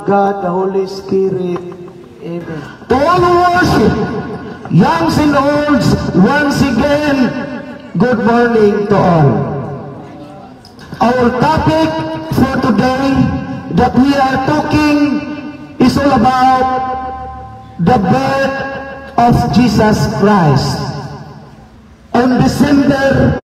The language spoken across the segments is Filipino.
God, the Holy Spirit. Amen. To all who worship, youngs and olds, once again, good morning to all. Our topic for today that we are talking is all about the birth of Jesus Christ on December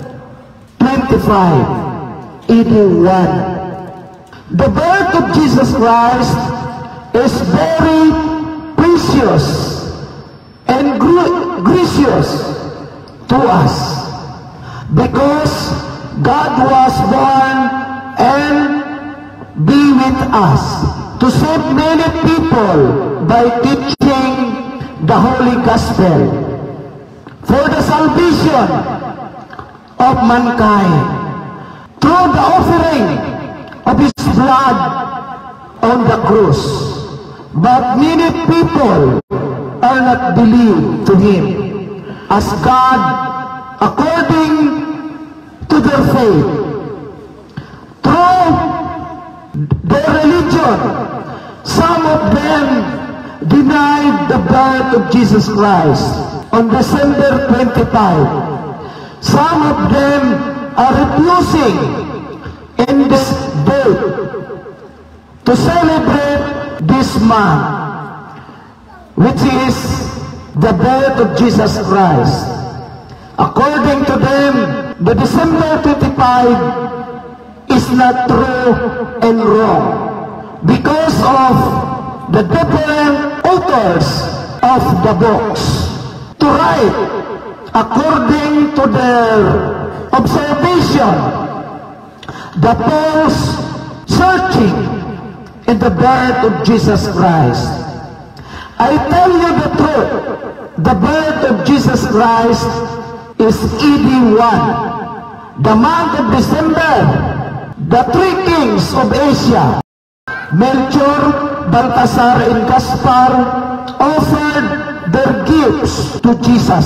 25, 81. The birth of Jesus Christ is very precious and gracious to us because God was born and be with us to save many people by teaching the Holy Gospel for the salvation of mankind through the offering of His blood on the cross. But many people are not believed to Him as God according to their faith. Through their religion, some of them denied the birth of Jesus Christ on December 25. Some of them are refusing in this day to celebrate this month, which is the birth of Jesus Christ. According to them, the December 25 is not true and wrong because of the different authors of the books to write according to their observation, the Paul's searching in the birth of Jesus Christ. I tell you the truth, the birth of Jesus Christ is 81, the month of December. The three kings of Asia, Melchior, Balthasar, and Gaspar, offered their gifts to Jesus.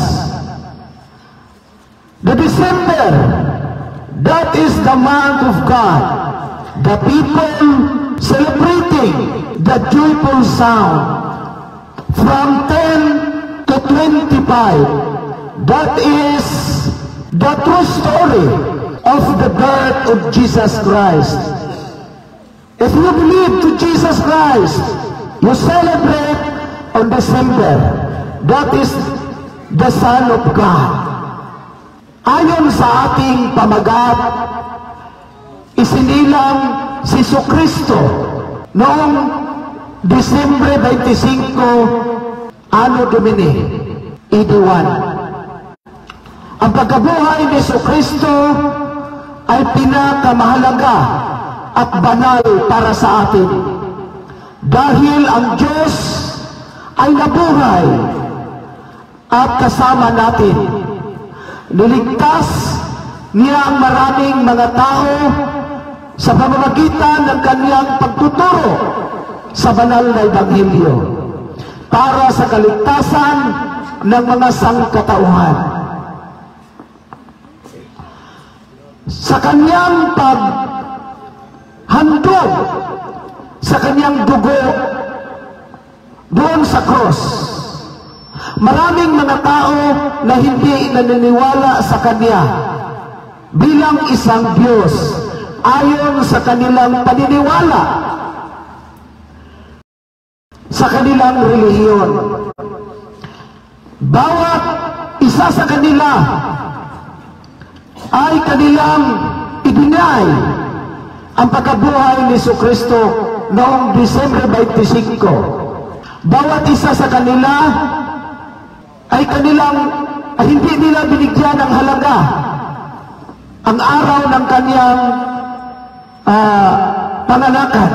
The December, that is the month of God. The people celebrating the joyful sound from 10 to 25. That is the true story of the birth of Jesus Christ. If you believe to Jesus Christ, you celebrate on December. That is the Son of God. Ayon sa ating pamagat, isinilang si Jesucristo noong Disyembre 25, Anno Domini, 81. Ang pagkabuhay ni Jesucristo ay pinakamahalaga at banal para sa atin. Dahil ang Diyos ay nabuhay at kasama natin. Niligtas niya ang maraming mga tao sa pamamagitan ng kanyang pagtuturo sa banal na Ebanghelyo para sa kaligtasan ng mga sangkatauhan. Sa kanyang paghandog sa kanyang dugo doon sa cross, maraming mga tao na hindi naniniwala sa kanya bilang isang Diyos ayon sa kanilang paniniwala sa kanilang relihiyon. Bawat isa sa kanila ay kanilang ibinay ang pagkabuhay ni Jesucristo noong Disyembre 25. Bawat isa sa kanila ay hindi nila binigyan ng halaga ang araw ng kanyang pananakan.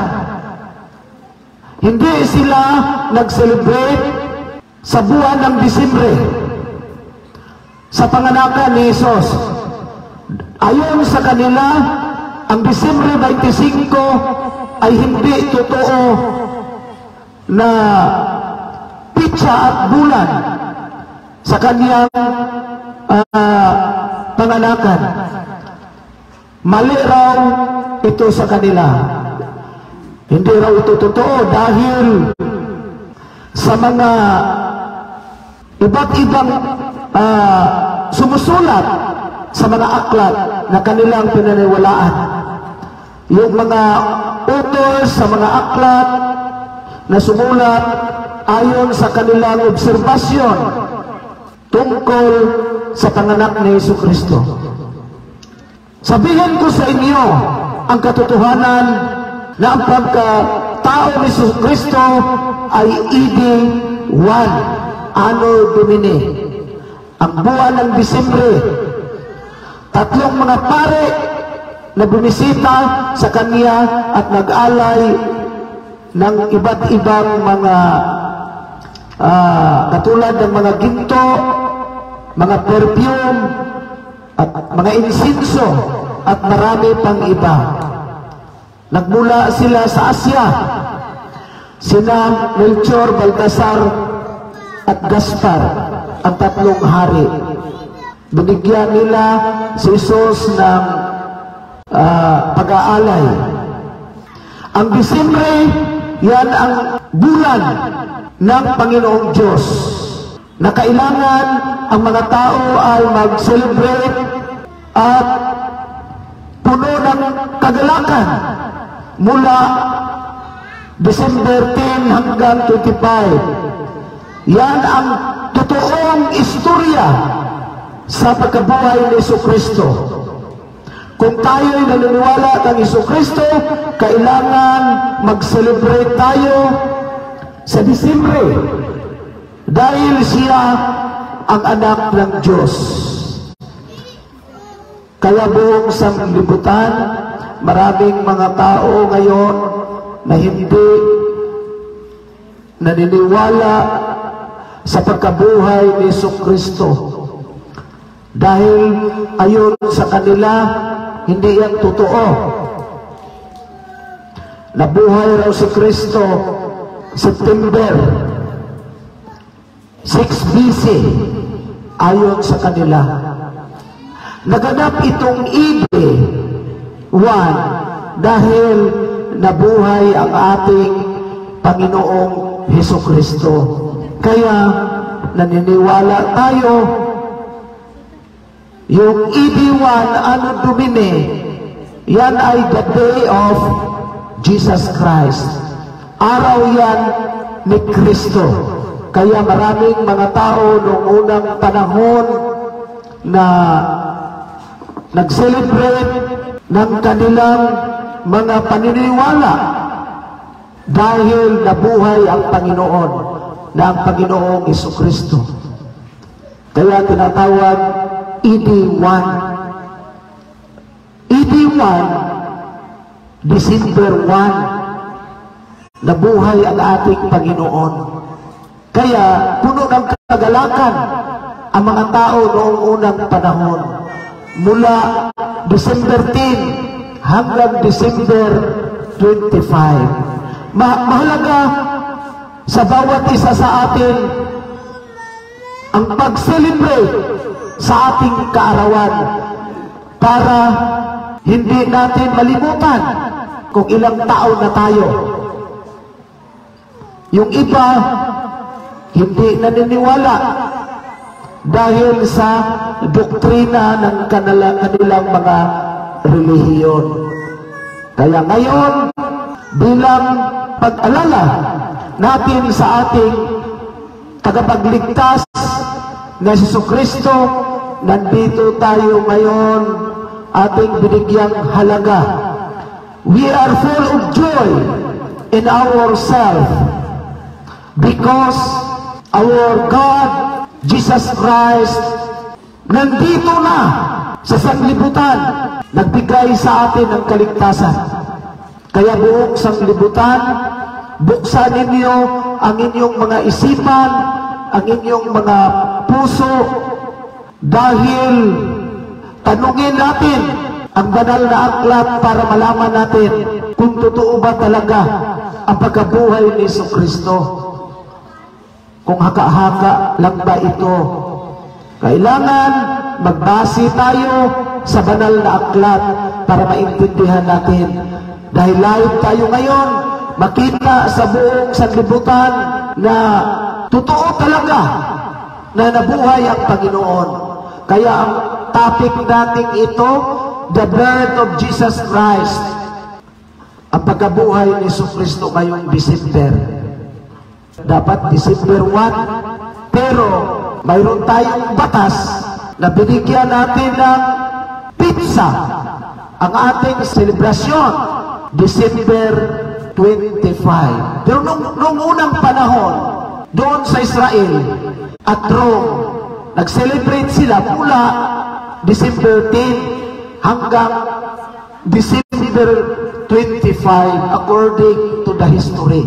Hindi sila nag-celebrate sa buwan ng Disyembre sa panganakan ni Jesus. Ayon sa kanila, ang Disyembre 25 ay hindi totoo na pitsa at bulan sa kanyang panganakan. Mali raw ito sa kanila. Hindi raw ito totoo dahil sa mga iba't ibang sumusulat sa mga aklat na kanilang pinaniwalaan. Yung mga authors sa mga aklat na sumulat ayon sa kanilang obserbasyon tungkol sa panganak ni Jesucristo. Sabihin ko sa inyo ang katotohanan na ang pagkatao ni Jesucristo ay AD 1 Anno Domini, ang buwan ng Disyembre. Tatlong mga pare na bumisita sa kanya at nag-alay ng iba't ibang mga katulad ng mga ginto, mga perfume, at mga insinso, at marami pang iba. Nagmula sila sa Asya, sina Melchor, Baltasar, at Gaspar, ang tatlong hari. Binigyan nila si Jesus ng pag-aalay. Ang Disyembre, yan ang bulan ng Panginoong Diyos na kailangan ang mga tao ay mag-celebrate at puno ng kagalakan mula December 10 hanggang 25. Yan ang totoong istorya sa pagkabuhay ni Jesucristo. Kung tayo'y naniniwala kang Jesucristo, kailangan mag-celebrate tayo sa Disyembre dahil siya ang anak ng Diyos. Kaya buong sanglibutan, maraming mga tao ngayon na hindi naniniwala sa pagkabuhay ni Jesucristo. Dahil ayon sa kanila, hindi yan totoo. Nabuhay raw si Kristo September 6 BC ayon sa kanila. Naganap itong AD 1 dahil nabuhay ang ating Panginoong Jesucristo. Kaya naniniwala tayo yung AD 1 Anno Domini, yan ay the day of Jesus Christ. Araw yan ni Kristo. Kaya maraming mga tao noong unang panahon na nag-celebrate ng kanilang mga paniniwala dahil nabuhay ang Panginoon, na ang Panginoong Jesucristo. Kaya tinatawag AD 1. AD 1, December 1, nabuhay ang ating Panginoon. Kaya puno ng kagalakan ang mga tao noong unang panahon. Mula December 10 hanggang December 25. Mahalaga sa bawat isa sa atin ang pag-celebrate sa ating kaarawan para hindi natin malimutan kung ilang taon na tayo. Yung iba hindi naniniwala dahil sa doktrina ng kanilang mga relihiyon. Kaya ngayon, bilang pag-alala natin sa ating tagapagligtas na Jesucristo, nandito tayo ngayon ating binigyang halaga. We are full of joy in ourselves because our God, Jesus Christ, nandito na sa sanglibutan, nagbigay sa atin ng kaligtasan. Kaya buong sanglibutan, buksan ninyo ang inyong mga isipan, ang inyong mga puso, dahil tanungin natin ang banal na aklat para malaman natin kung totoo ba talaga ang pagkabuhay ni Jesucristo. Kung haka-haka lang ba ito. Kailangan magbase tayo sa banal na aklat para maintindihan natin. Dahil live tayo ngayon makita sa buong sanlibutan na totoo talaga na nabuhay ang Panginoon. Kaya ang topic natin ito, the birth of Jesus Christ, ang pagkabuhay ni Jesucristo ngayong December. Dapat December 1, pero mayroon tayong batas na binigyan natin ng pizza ang ating selebrasyon, December 25. Pero nung unang panahon, doon sa Israel at Rome, nag-celebrate sila mula December 10 hanggang December 25 according to the history.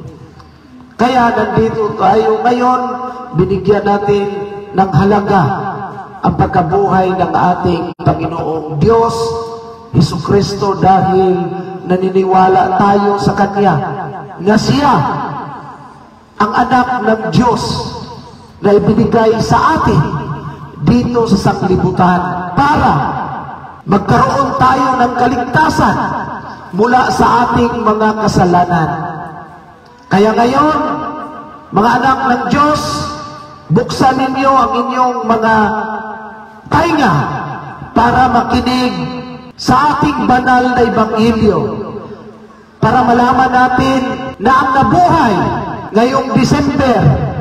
Kaya nandito tayo ngayon, binigyan natin ng halaga ang pagkabuhay ng ating Panginoong Diyos, Jesucristo, dahil naniniwala tayo sa Kanya na Siya ang anak ng Diyos na ibinigay sa atin dito sa sanglibutan para magkaroon tayo ng kaligtasan mula sa ating mga kasalanan. Kaya ngayon, mga anak ng Diyos, buksan ninyo ang inyong mga tainga para makinig sa ating banal na Ebanghelyo, para malaman natin na ang nabuhay ngayong December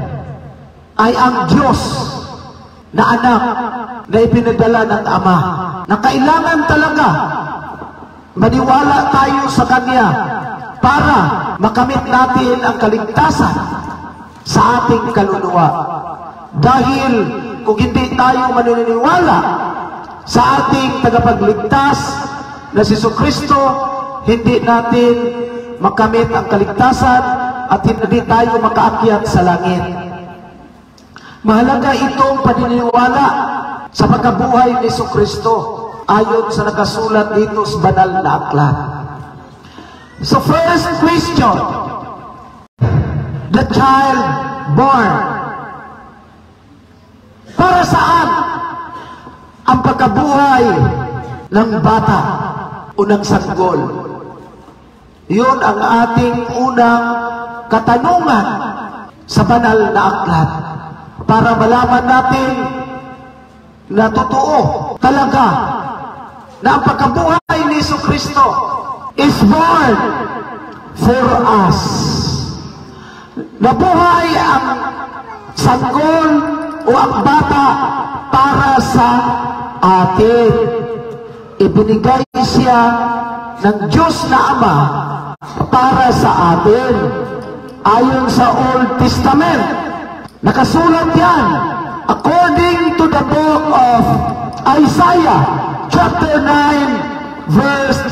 ay ang Diyos na anak na ipinadala ng Ama, na kailangan talaga maniwala tayo sa Kanya para makamit natin ang kaligtasan sa ating kaluluwa. Dahil kung hindi tayo maniniwala sa ating tagapagligtas na si Jesucristo, hindi natin makamit ang kaligtasan at hindi tayo makaakyat sa langit. Mahalaga itong paniniwala sa pagkabuhay ni Jesucristo ayon sa nakasulat dito sa banal na aklat. So first question, the child born. Para saan ang pagkabuhay ng bata o ng sanggol? Yun ang ating unang katanungan sa banal na aklat. Para malaman natin na totoo talaga na ang pagkabuhay ni Jesucristo is born for us. Nabuhay ang sanggol o ang bata para sa atin. Ibinigay siya ng Diyos na Ama para sa atin. Ayon sa Old Testament, nakasulat yan according to the book of Isaiah chapter 9 verse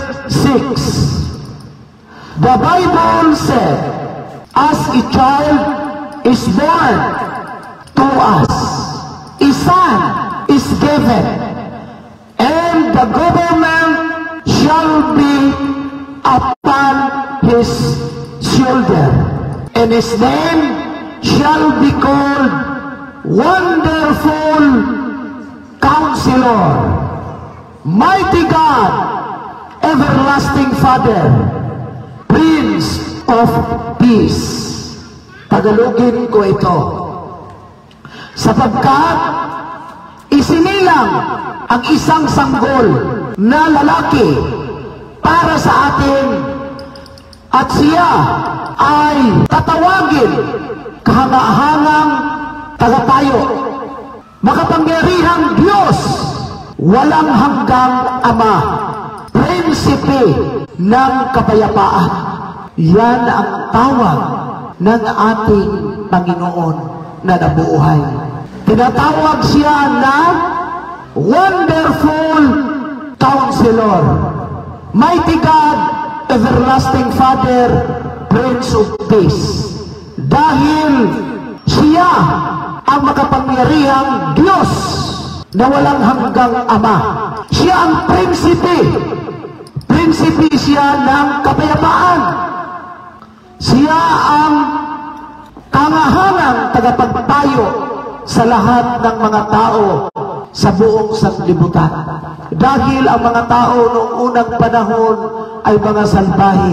6. The Bible said, as a child is born to us, a son is given, and the government shall be upon his shoulder, and his name shall be called Wonderful Counselor, Mighty God, Everlasting Father, Prince of Peace. Tagalogin ko ito. Sapagkat isinilang ang isang sanggol na lalaki para sa atin, at siya ay tatawagin kahangahangang tagapayo, makapangyarihang Diyos, walang hanggang Ama, prinsipe ng kapayapaan. Yan ang tawag ng ating Panginoon na nabuhay. Tinatawag siya na Wonderful Counselor, Mighty God, Everlasting Father, Prince of Peace. Dahil siya ang makapangyarihang Diyos na walang hanggang Ama. Siya ang prinsipe. Prinsipe siya ng kapayapaan. Siya ang kahangahangang tagapagpayo sa lahat ng mga tao sa buong sanlibutan. Dahil ang mga tao noong unang panahon ay mga salbahe.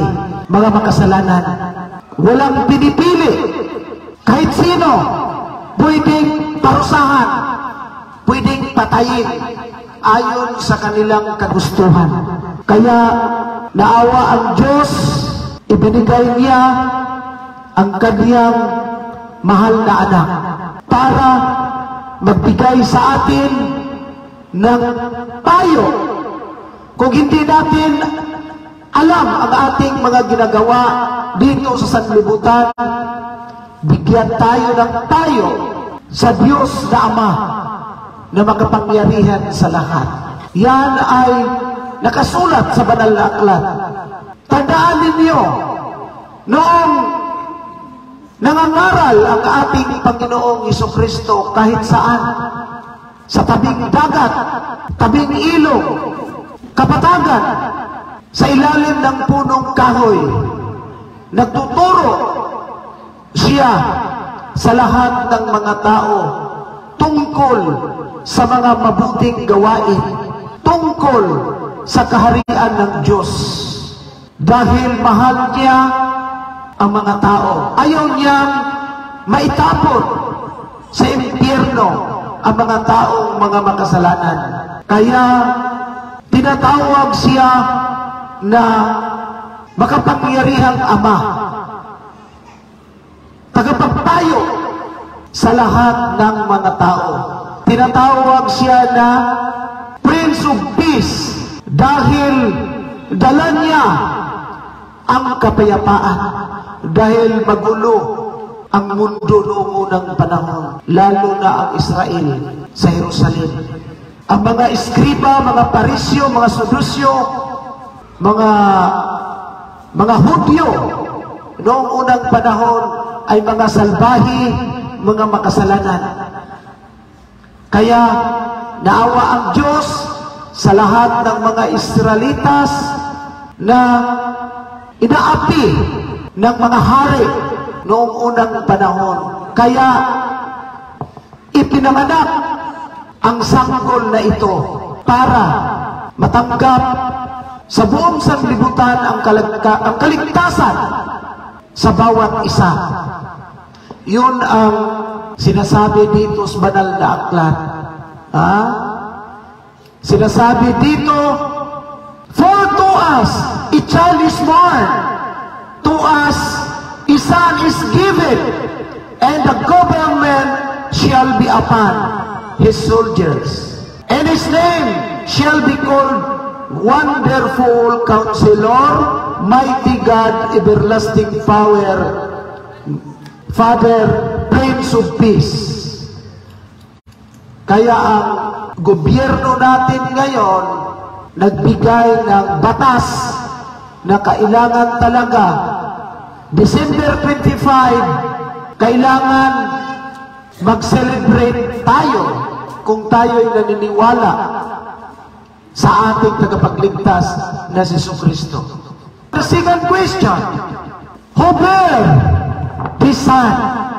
mga makasalanan. Walang pinipili. Kahit sino, pwedeng parusahan, pwedeng patayin, ayon sa kanilang kagustuhan. Kaya naawa ang Diyos, ibinigay niya ang kaniyang mahal na anak para magbigay sa atin ng payo. Kung hindi natin alam ang ating mga ginagawa dito sa sanlibutan, bigyan tayo ng payo sa Diyos na Ama na makapangyarihan sa lahat. Yan ay nakasulat sa banal na aklat. Tandaan ninyo, noong nangangaral ang ating Panginoong Jesucristo kahit saan, sa tabing dagat, tabing ilog, kapatagan, sa ilalim ng punong kahoy, nagtuturo siya sa lahat ng mga tao tungkol sa mga mabuting gawain, tungkol sa kaharian ng Diyos. Dahil mahal niya ang mga tao. Ayaw niyang maitapon sa impyerno ang mga taong mga makasalanan. Kaya tinatawag siya na makapangyarihang Ama, tagapagpayo sa lahat ng mga tao. Tinatawag siya na Prince of Peace dahil dala niya ang kapayapaan. Dahil magulo ang mundo noong unang panahon, lalo na ang Israel sa Jerusalem. Ang mga eskriba, mga parisyo, mga sedusyo, mga Hudyo noong unang panahon ay mga salbahi, mga makasalanan. Kaya naawa ang Diyos sa lahat ng mga Israelitas na inaapi ng mga hari noong unang panahon. Kaya ipinanganak ang sanggol na ito para matanggap sa buong sanlibutan ang kaligtasan sa bawat isa. Yun ang sinasabi dito sa banal na aklat. Sinasabi dito, for to us a child is born, to us a son is given, and the government shall be upon his shoulders, and his name shall be called Wonderful Counselor, Mighty God, Everlasting Father, Prince of Peace. Kaya ang gobyerno natin ngayon nagbigay ng batas na kailangan talaga December 25, kailangan mag-celebrate tayo kung tayo'y naniniwala sa ating tagapagligtas na si Jesucristo. The second question, who bare this Son?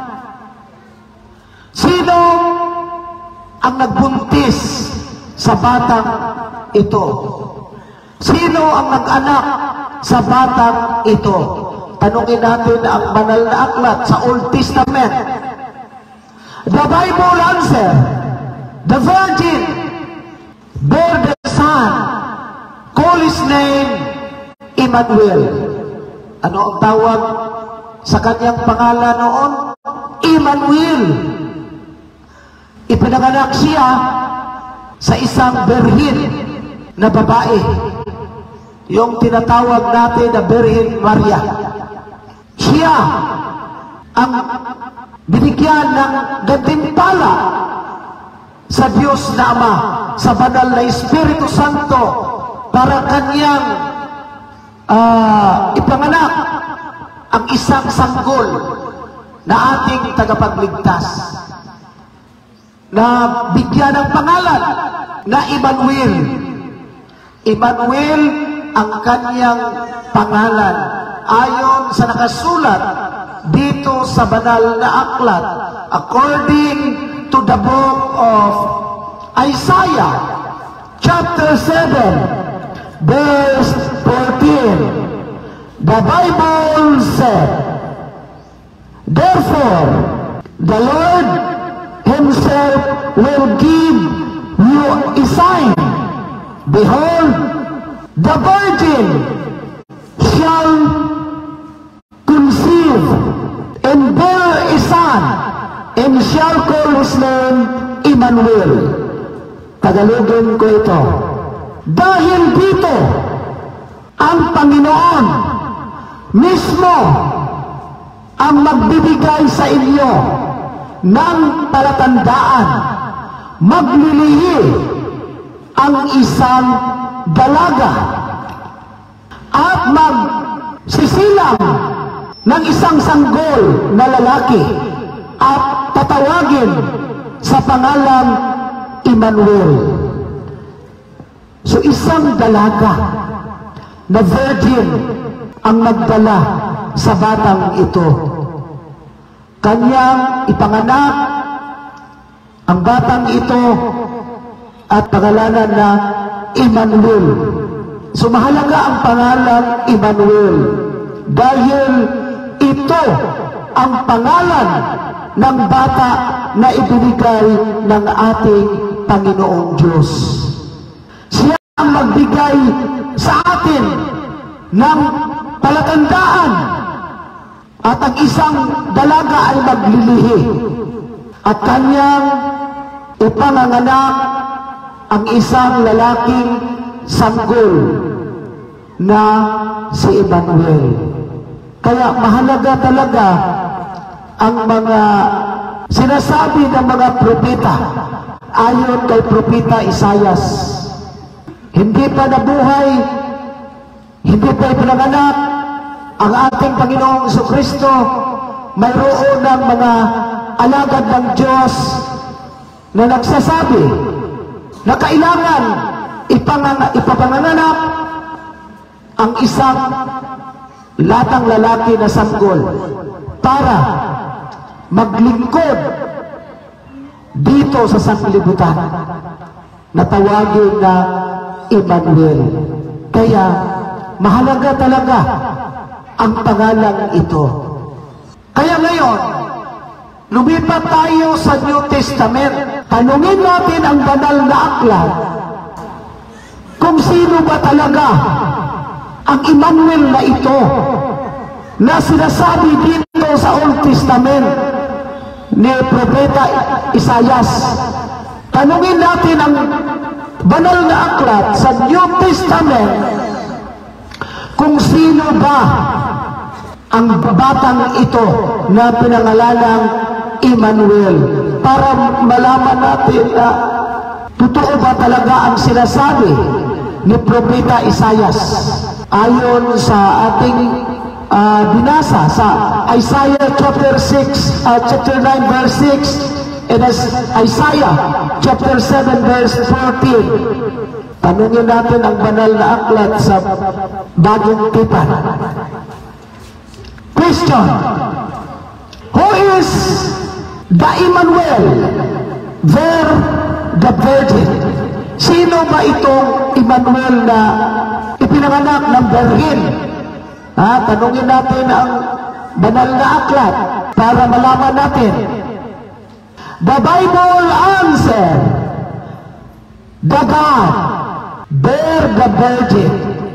Sino ang nagbuntis sa batang ito? Sino ang nag-anak sa batang ito? Tanungin natin ang banal na aklat sa Old Testament. The Bible answer, the Virgin bare the Son, call his name Emmanuel. Ano ang tawag sa kanyang pangalan noon? Emmanuel. Ipinanganak siya sa isang berhin na babae, yung tinatawag natin na Birhen Maria. Siya ang binigyan ng gantimpala sa Diyos na Ama, sa banal na Espiritu Santo, para kanyang ipanganak ang isang sanggol na ating tagapagligtas, na bigyan ng pangalan na Emmanuel. Emmanuel ang kanyang pangalan ayon sa nakasulat dito sa banal na aklat according to the book of Isaiah chapter 7 verse 14. The Bible said, therefore, the Lord Himself will give you a sign. Behold, the virgin shall conceive and bear a son, and shall call his name Emmanuel. Tagalogin ko ito. Dahil dito, ang Panginoon mismo ang magbibigay sa inyo ng palatandaan. Maglilihi ang isang dalaga at magsisilang ng isang sanggol na lalaki at tatawagin sa pangalan Emmanuel. So isang dalaga na virgin ang nagdala sa batang ito. Kanyang ipanganak ang batang ito at pangalanan na Emmanuel. So mahalaga ang pangalan Emmanuel dahil ito ang pangalan ng bata na ibinigay ng ating Panginoong Diyos. Siya ang magbigay sa atin ng palatandaan at ang isang dalaga ay maglilihi at kanyang ipanganganak ang isang lalaking sanggol na si Emmanuel. Kaya mahalaga talaga ang mga sinasabi ng mga propeta ayon kay propeta Isaias. Hindi pa nabuhay, hindi pa ipinanganak ang ating Panginoong Jesucristo. Mayroon ng mga alagad ng Diyos na nagsasabi na kailangan ipapanganak ang isang latang lalaki na sanggol para maglingkod dito sa sanglibutan na tawagin na Emmanuel. Kaya mahalaga talaga ang pangalan ito. Kaya ngayon, lumipat tayo sa New Testament. Tanungin natin ang banal na aklat kung sino ba talaga ang Emmanuel na ito na sinasabi dito sa Old Testament ni Propeta Isaias. Tanungin natin ang banal na aklat sa New Testament kung sino ba ang batang ito na pinangalanang Emmanuel, para malaman natin na totoo ba talaga ang sinasabi ni Propeta Isaias ayon sa ating binasa sa Isaiah chapter 9 verse 6 and Isaiah chapter 7 verse 14. Tanungin natin ang banal na aklat sa Bagong Tipan. Question: who is the Emmanuel there, the virgin? Sino ba itong Emmanuel na ipinanganak ng virgin? Tanungin natin ang banal na aklat para malaman natin. The Bible answer, the God bear the virgin.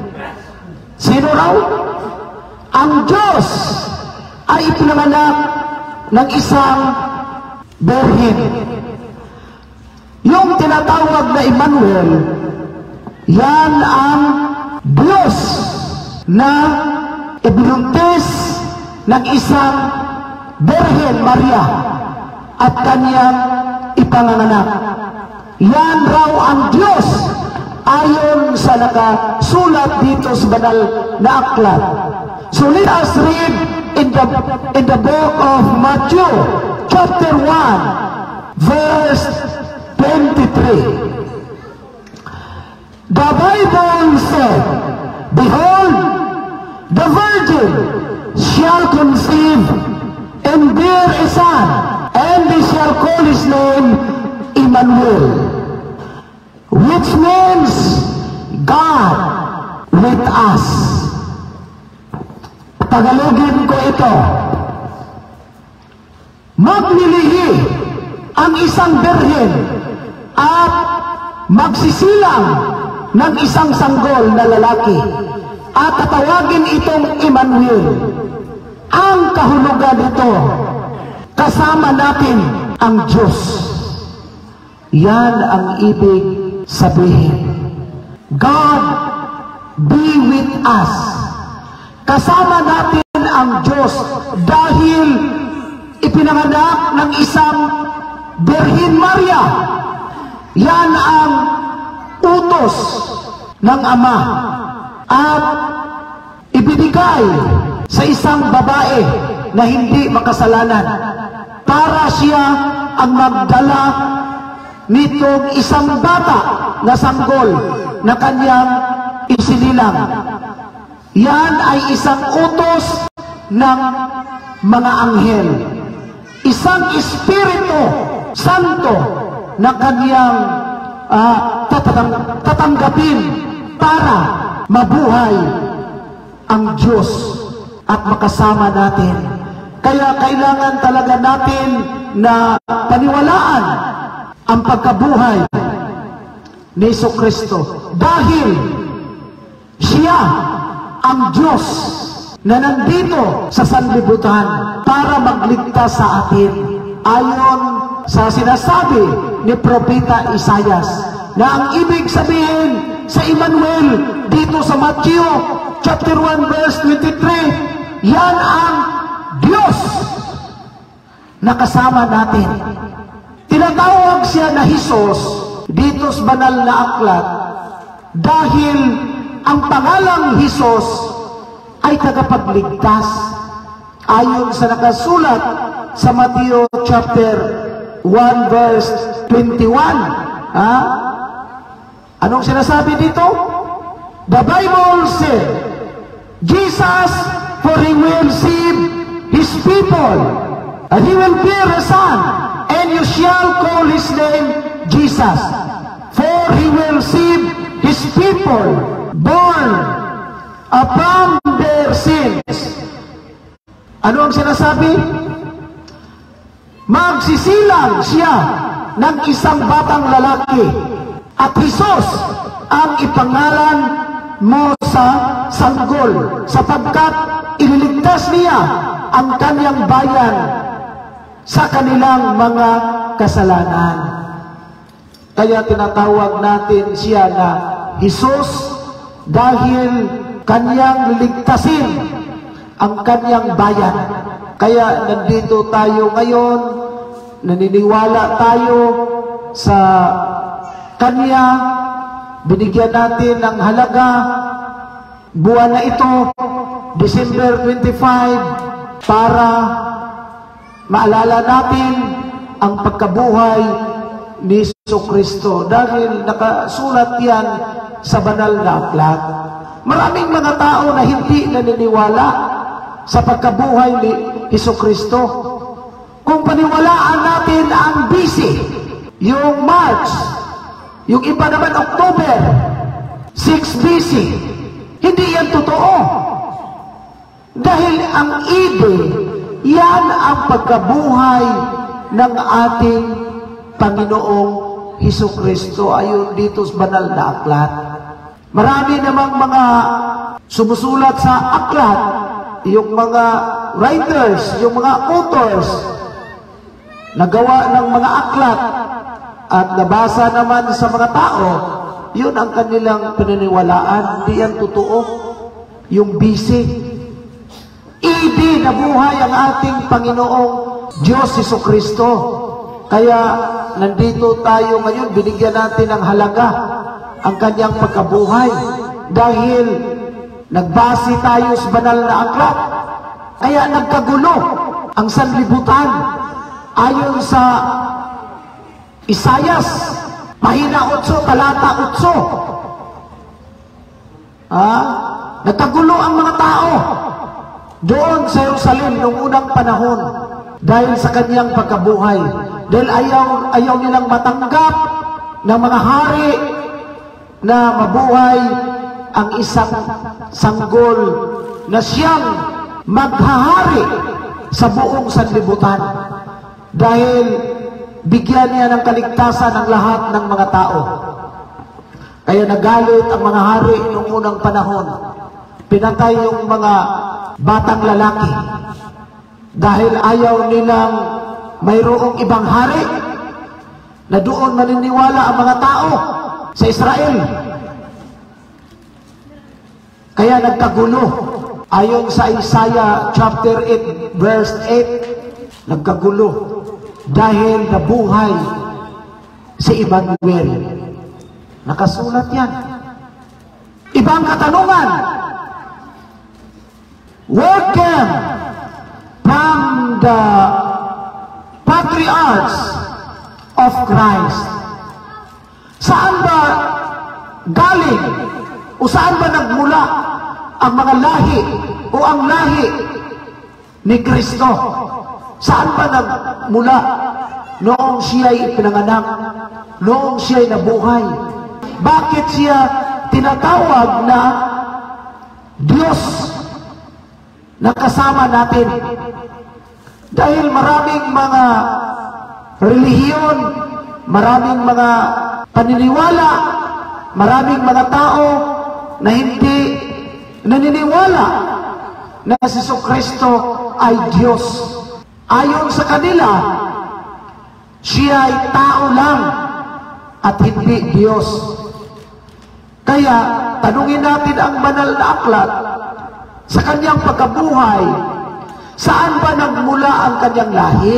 Sino raw? Ang Diyos ay ipinanganak ng isang birhen. Yung tinatawag na Emmanuel, yan ang Diyos na ibinuntis ng isang Birhen Maria at kanyang ipanganganak. Yan raw ang Diyos ayon sa nakasulat dito sa banal na aklat. So let us read in the book of Matthew chapter 1 verse 23. The Bible said, behold, the virgin shall conceive and bear a son, and they shall call his name Emmanuel, which means God with us. Tagalogin ko ito. Maglilihi ang isang berhen at magsisilang ng isang sanggol na lalaki at tatawagin itong Emmanuel. Ang kahulugan nito, kasama natin ang Diyos. Yan ang ibig sabihin. God be with us. Kasama natin ang Diyos dahil ipinanganak ng isang Birhen Maria. Yan ang utos ng Ama at ibinigay sa isang babae na hindi makasalanan para siya ang magdala nitong isang bata na sanggol na kanyang isinilang. Yan ay isang utos ng mga anghel. Isang Espiritu Santo na kanyang tatanggapin para mabuhay ang Diyos at makasama natin. Kaya kailangan talaga natin na paniwalaan ang pagkabuhay ni Jesucristo dahil siya ang Diyos na nandito sa sanlibutan para magligtas sa atin. Ayon sa sinasabi ni Propeta Isaias na ang ibig sabihin sa Emmanuel dito sa Matthew chapter 1 verse 23, yan ang Diyos na kasama natin. Tinatawag siya na Jesus dito sa banal na aklat dahil ang pangalang Jesus ay tagapagligtas. Ayon sa nakasulat sa Matthew chapter 1 verse 21. Anong sinasabi dito? The Bible said, Jesus, for he will save his people, and he will bear a son, and you shall call his name Jesus, for he will save his people, born upon their sins. Ano ang sinasabi? Magsisilang siya ng isang batang lalaki at Jesus ang ipangalan mo sa sanggol sapagkat ililigtas niya ang kanyang bayan sa kanilang mga kasalanan. Kaya tinatawag natin siya na Jesus dahil kanyang liligtasin ang kanyang bayan. Kaya nandito tayo ngayon, naniniwala tayo sa kanya, binigyan natin ng halaga. Buwan na ito, December 25, para maalala natin ang pagkabuhay ni Jesucristo dahil nakasulat yan sa banal na aklat. Maraming mga tao na hindi naniniwala sa pagkabuhay ni Jesucristo. Kung paniwalaan natin ang BC, yung March, yung iba naman October, 6 BC, hindi yan totoo. Dahil ang ibe, yan ang pagkabuhay ng ating Panginoong Jesucristo ayon dito sa banal na aklat. Marami namang mga sumusulat sa aklat, yung mga writers, yung mga authors, nagawa ng mga aklat at nabasa naman sa mga tao, yun ang kanilang pinaniwalaan. Hindi yan totoo. Yung busy. Idi na buhay ang ating Panginoong Diyos Jesucristo. Kaya nandito tayo ngayon, binigyan natin ng halaga ang kanyang pagkabuhay dahil nagbase tayo sa banal na aklat. Kaya nagkagulo ang sanlibutan. Ayon sa Isaias, Mahina 8, talata 8. Nagkagulo ang mga tao doon sa Jerusalem noong unang panahon dahil sa kanyang pagkabuhay. Dahil ayaw nilang matanggap ng mga hari na mabuhay ang isang sanggol na siyang maghahari sa buong sanlibutan dahil bigyan niya ng kaligtasan ang lahat ng mga tao. Kaya nagalit ang mga hari noong unang panahon. Pinatay yung mga batang lalaki dahil ayaw nilang mayroong ibang hari na doon maniniwala ang mga tao sa Israel. Kaya nagkagulo. Ayon sa Isaiah chapter 8 verse 8, nagkagulo dahil nabuhay si Emmanuel. Nakasulat yan. Ibang katanungan, where came from the patriarchs of Christ? Saan ba galing o saan ba nagmula ang mga lahi o ang lahi ni Kristo? Saan ba nagmula noong siya'y pinanganak, noong siya'y nabuhay? Bakit siya tinatawag na Diyos na kasama natin? Dahil maraming mga relihiyon, maraming mga paniniwala, maraming mga tao na hindi naniniwala na si Kristo ay Diyos. Ayon sa kanila, siya ay tao lang at hindi Diyos. Kaya tanungin natin ang banal na aklat sa kanyang pagkabuhay, saan ba nagmula ang kanyang lahi?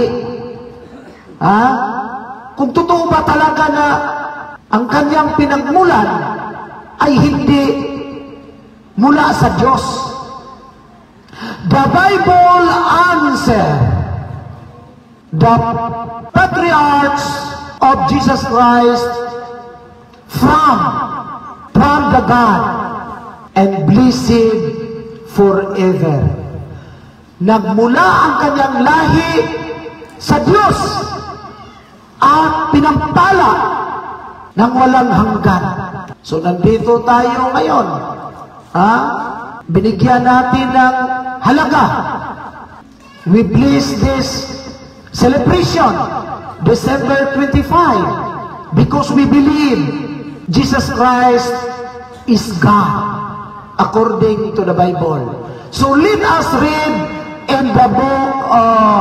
Ha? Kung totoo ba talaga na ang kanyang pinagmulan ay hindi mula sa Diyos? The Bible answer the patriarchs of Jesus Christ from the God and blessed forever. Nagmula ang kanyang lahi sa Diyos at pinampala ng walang hanggan. So nandito tayo ngayon. Binigyan natin ng halaga. We bless this celebration, December 25, because we believe Jesus Christ is God, according to the Bible. So let us read in the book of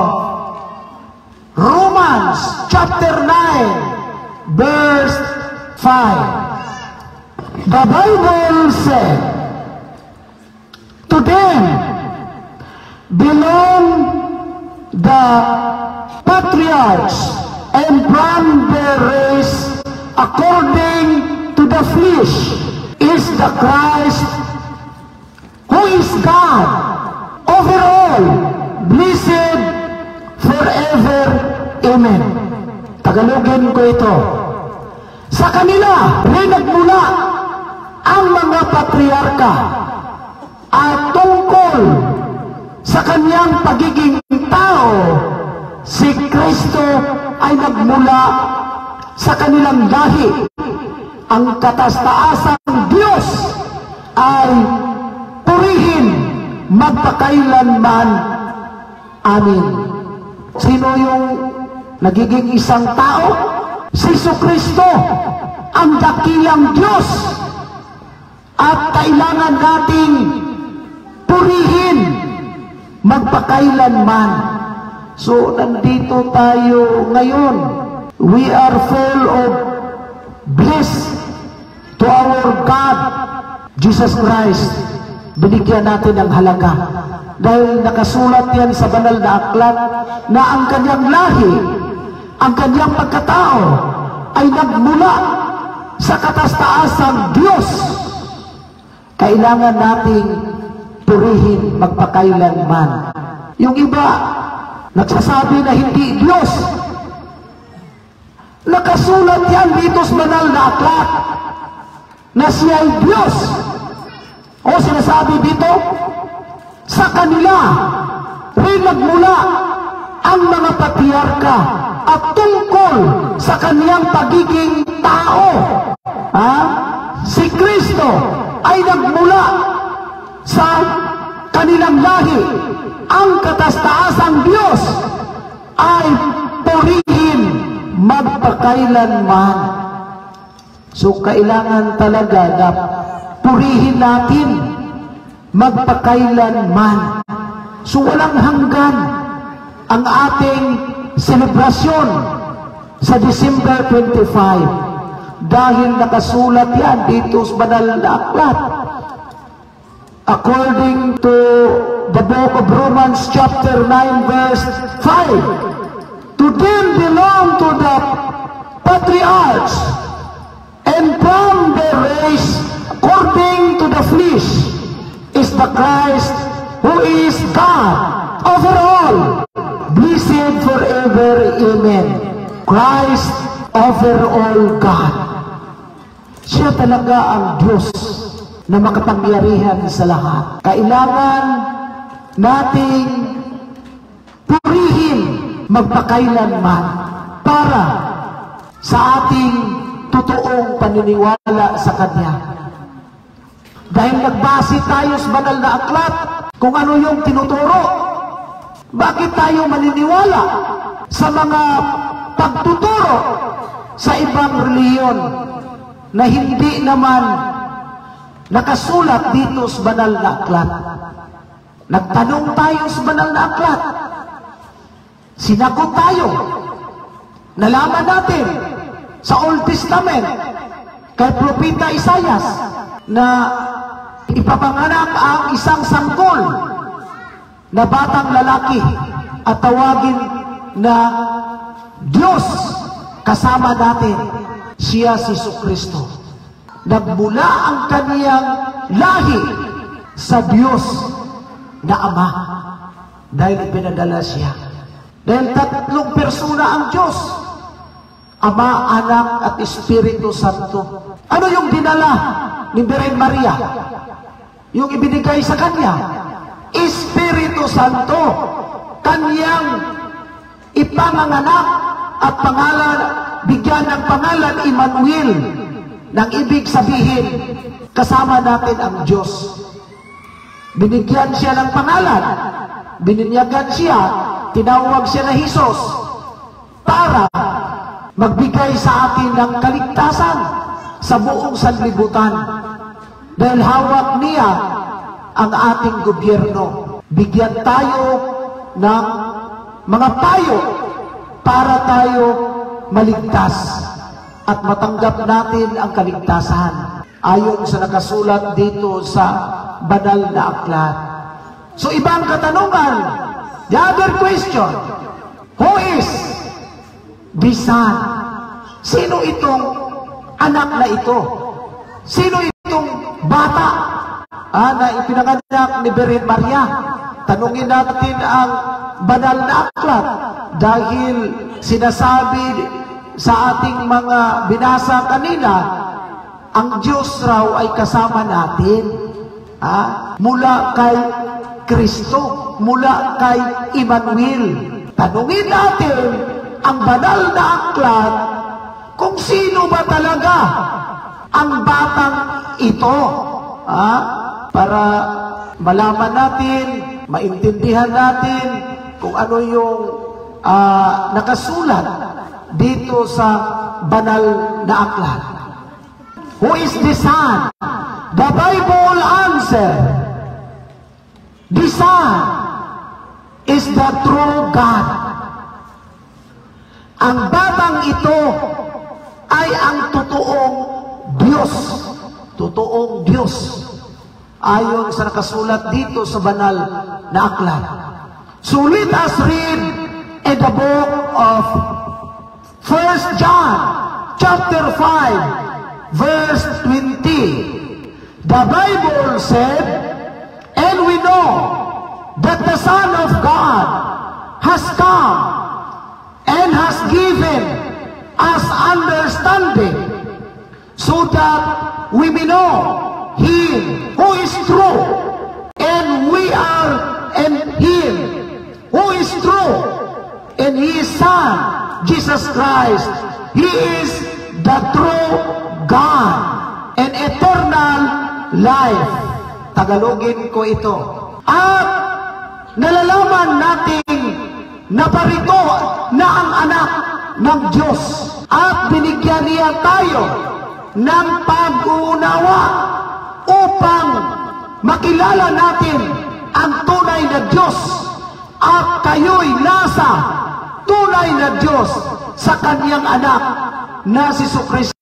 Romans, chapter 9, verse 5. The Bible said, to them belong the patriarchs, and from their race, according to the flesh, is the Christ, who is God over all, blessed forever. Amen. Tagalogin ko ito. Sa kanila rin nagmula ang mga patriarka, at tungkol sa kanyang pagiging tao, si Kristo ay nagmula sa kanilang lahi. Ang kataas-taasang Diyos ay purihin magpakailanman. Amin. Sino yung nagiging isang tao? Si Kristo, ang dakilang Diyos, at kailangan nating purihin magpakailanman. So nandito tayo ngayon. We are full of bliss to our God, Jesus Christ. Binigyan natin ng halaga dahil nakasulat yan sa banal na aklat na ang kanyang lahi, ang kanyang pagkatao ay nagmula sa kataas-taasang Diyos. Kailangan nating purihin magpakailanman. Yung iba nagsasabi na hindi Diyos. Nakasulat yan dito sa banal na aklat na siya ay Diyos. O sinasabi dito, sa kanila rin nagmula ang mga patriarka at tungkol sa kaniyang pagiging tao. Si Kristo ay nagmula sa kanilang lahi, ang kataas-taasang Diyos ay purihin magpakailanman. So kailangan talaga na purihin natin magpakailanman. So walang hanggan ang ating selebrasyon sa December 25 dahil nakasulat yan dito sa banal na aklat. According to the book of Romans chapter 9 verse 5, to them belong to the patriarchs, and from their race, according to the flesh, is the Christ who is God over all, blessed forever. Amen. Christ over all God. Siya talaga ang Diyos na makapangyarihan sa lahat. Kailangan nating purihin magpakailanman para sa ating totoong paniniwala sa Kanya. Dahil nagbase tayo sa banal na aklat kung ano yung tinuturo, bakit tayo maniniwala sa mga pagtuturo sa ibang reliyon na hindi naman nakasulat dito sa banal na aklat? Nagtanong tayo sa banal na aklat, sinagot tayo, nalaman natin sa Old Testament kay Propeta Isaias na ipapanganak ang isang sanggol na batang lalaki at tawagin na Diyos kasama natin, siya si Jesucristo. Nagmula ang kaniyang lahi sa Diyos na Ama dahil ipinadala siya. Dahil tatlong persona ang Diyos, Ama, Anak at Espiritu Santo. Ano yung dinala ni Birhen Maria? Yung ibinigay sa kanya, Espiritu Santo, kanyang ipanganganak at pangalan, bigyan ng pangalan Emmanuel, nang ibig sabihin, kasama natin ang Diyos. Binigyan siya ng pangalan, bininyagan siya, tinawag siya na Jesus, para magbigay sa atin ng kaligtasan sa buong sanlibutan. Dahil hawak niya ang ating gobyerno. Bigyan tayo ng mga payo para tayo maligtas at matanggap natin ang kaligtasan ayon sa nakasulat dito sa banal na aklat. So ibang katanungan, the other question, who is the Son? Sino itong anak na ito? Sino itong bata na ipinanganak ni Birhen Maria? Tanungin natin ang banal na aklat dahil sinasabi sa ating mga binasa kanina, ang Diyos raw ay kasama natin. Mula kay Kristo, mula kay Emmanuel. Tanungin natin ang banal na aklat kung sino ba talaga ang batang ito. Para malaman natin, maintindihan natin kung ano yung nakasulat dito sa banal na aklat. Who is the Son? The Bible answer, the Son is the true God. Ang batang ito ay ang totoong Diyos. Totoong Diyos. Ayon sa nakasulat dito sa banal na aklat. So let us read in the book of 1 John chapter 5 verse 20. The Bible said, and we know that the Son of God has come and has given us understanding so that we may know Him who is true, and we are in Him who is true, and His Son, Jesus Christ. He is the true God and eternal life. Tagalogin ko ito. At nalalaman natin na parito na ang anak ng Diyos at binigyan niya tayo ng pag-uunawa upang makilala natin ang tunay na Diyos at kayo'y nasa tunay na Diyos sa kanyang anak na si Jesucristo.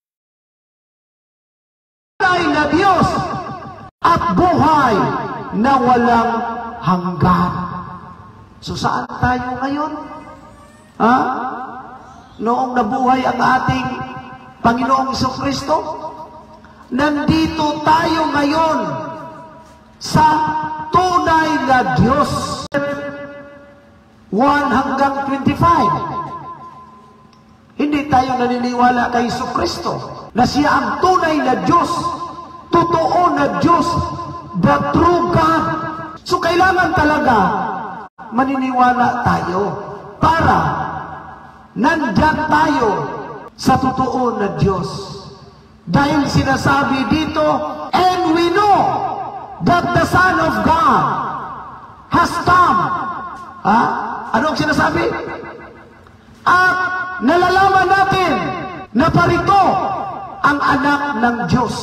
Tunay na Diyos at buhay na walang hanggan. So saan tayo ngayon? Ha? Noong nabuhay ang ating Panginoong Jesucristo, nandito tayo ngayon sa tunay na Diyos. 1 hanggang 25. Hindi tayo naniniwala kay Jesucristo na siya ang tunay na Diyos, totoo na Diyos, the true God. So kailangan talaga maniniwala tayo para nandyan tayo sa totoo na Diyos. Dahil sinasabi dito, and we know that the Son of God has come. Ha? Ano ang sinasabi? At nalalaman natin na parito ang anak ng Diyos.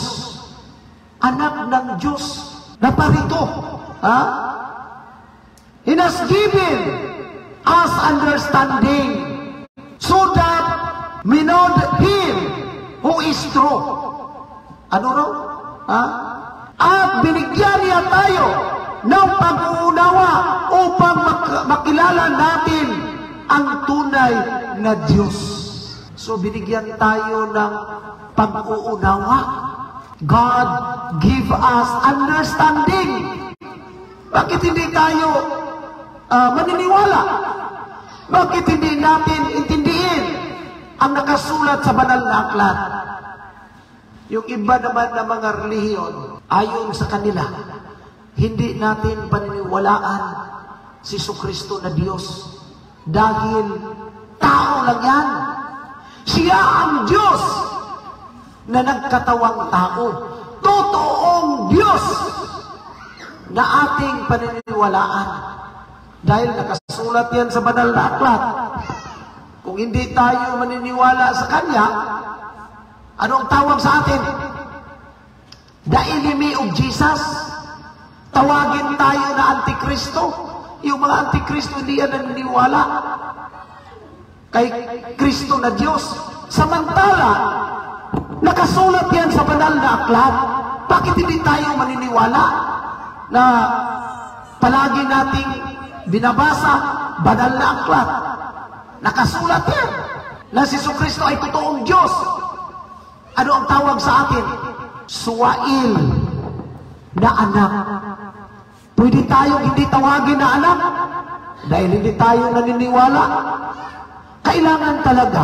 Anak ng Diyos na parito. Ha? He has given us understanding so that we know Him who is true. Ano raw? Ha? At binigyan niya tayo ng pag-uunawa upang makilala natin ang tunay na Diyos. So binigyan tayo ng pag-uunawa. God give us understanding. Bakit hindi tayo maniniwala? Bakit hindi natin intindihin ang nakasulat sa banal na aklat? Yung iba naman na mga relihiyon, ayon sa kanila, hindi natin paniniwalaan si Jesucristo na Diyos dahil tao lang yan. Siya ang Diyos na nagkatawang tao, totoong Diyos na ating paniniwalaan. Dahil nakasulat yan sa banal na aklat. Kung hindi tayo maniniwala sa Kanya, anong tawag sa atin? The enemy of Jesus. Tawagin tayo na Antikristo. Yung mga Antikristo hindi yan naniniwala kay Kristo na Diyos. Samantala, nakasulat yan sa banal na aklat. Bakit hindi tayo maniniwala na palagi nating binabasa banal na aklat? Nakasulat yan na si Jesucristo ay totoong Diyos. Ano ang tawag sa atin? Suwail na anak. Pwede tayong hindi tawagin na anak dahil hindi tayo naniniwala. Kailangan talaga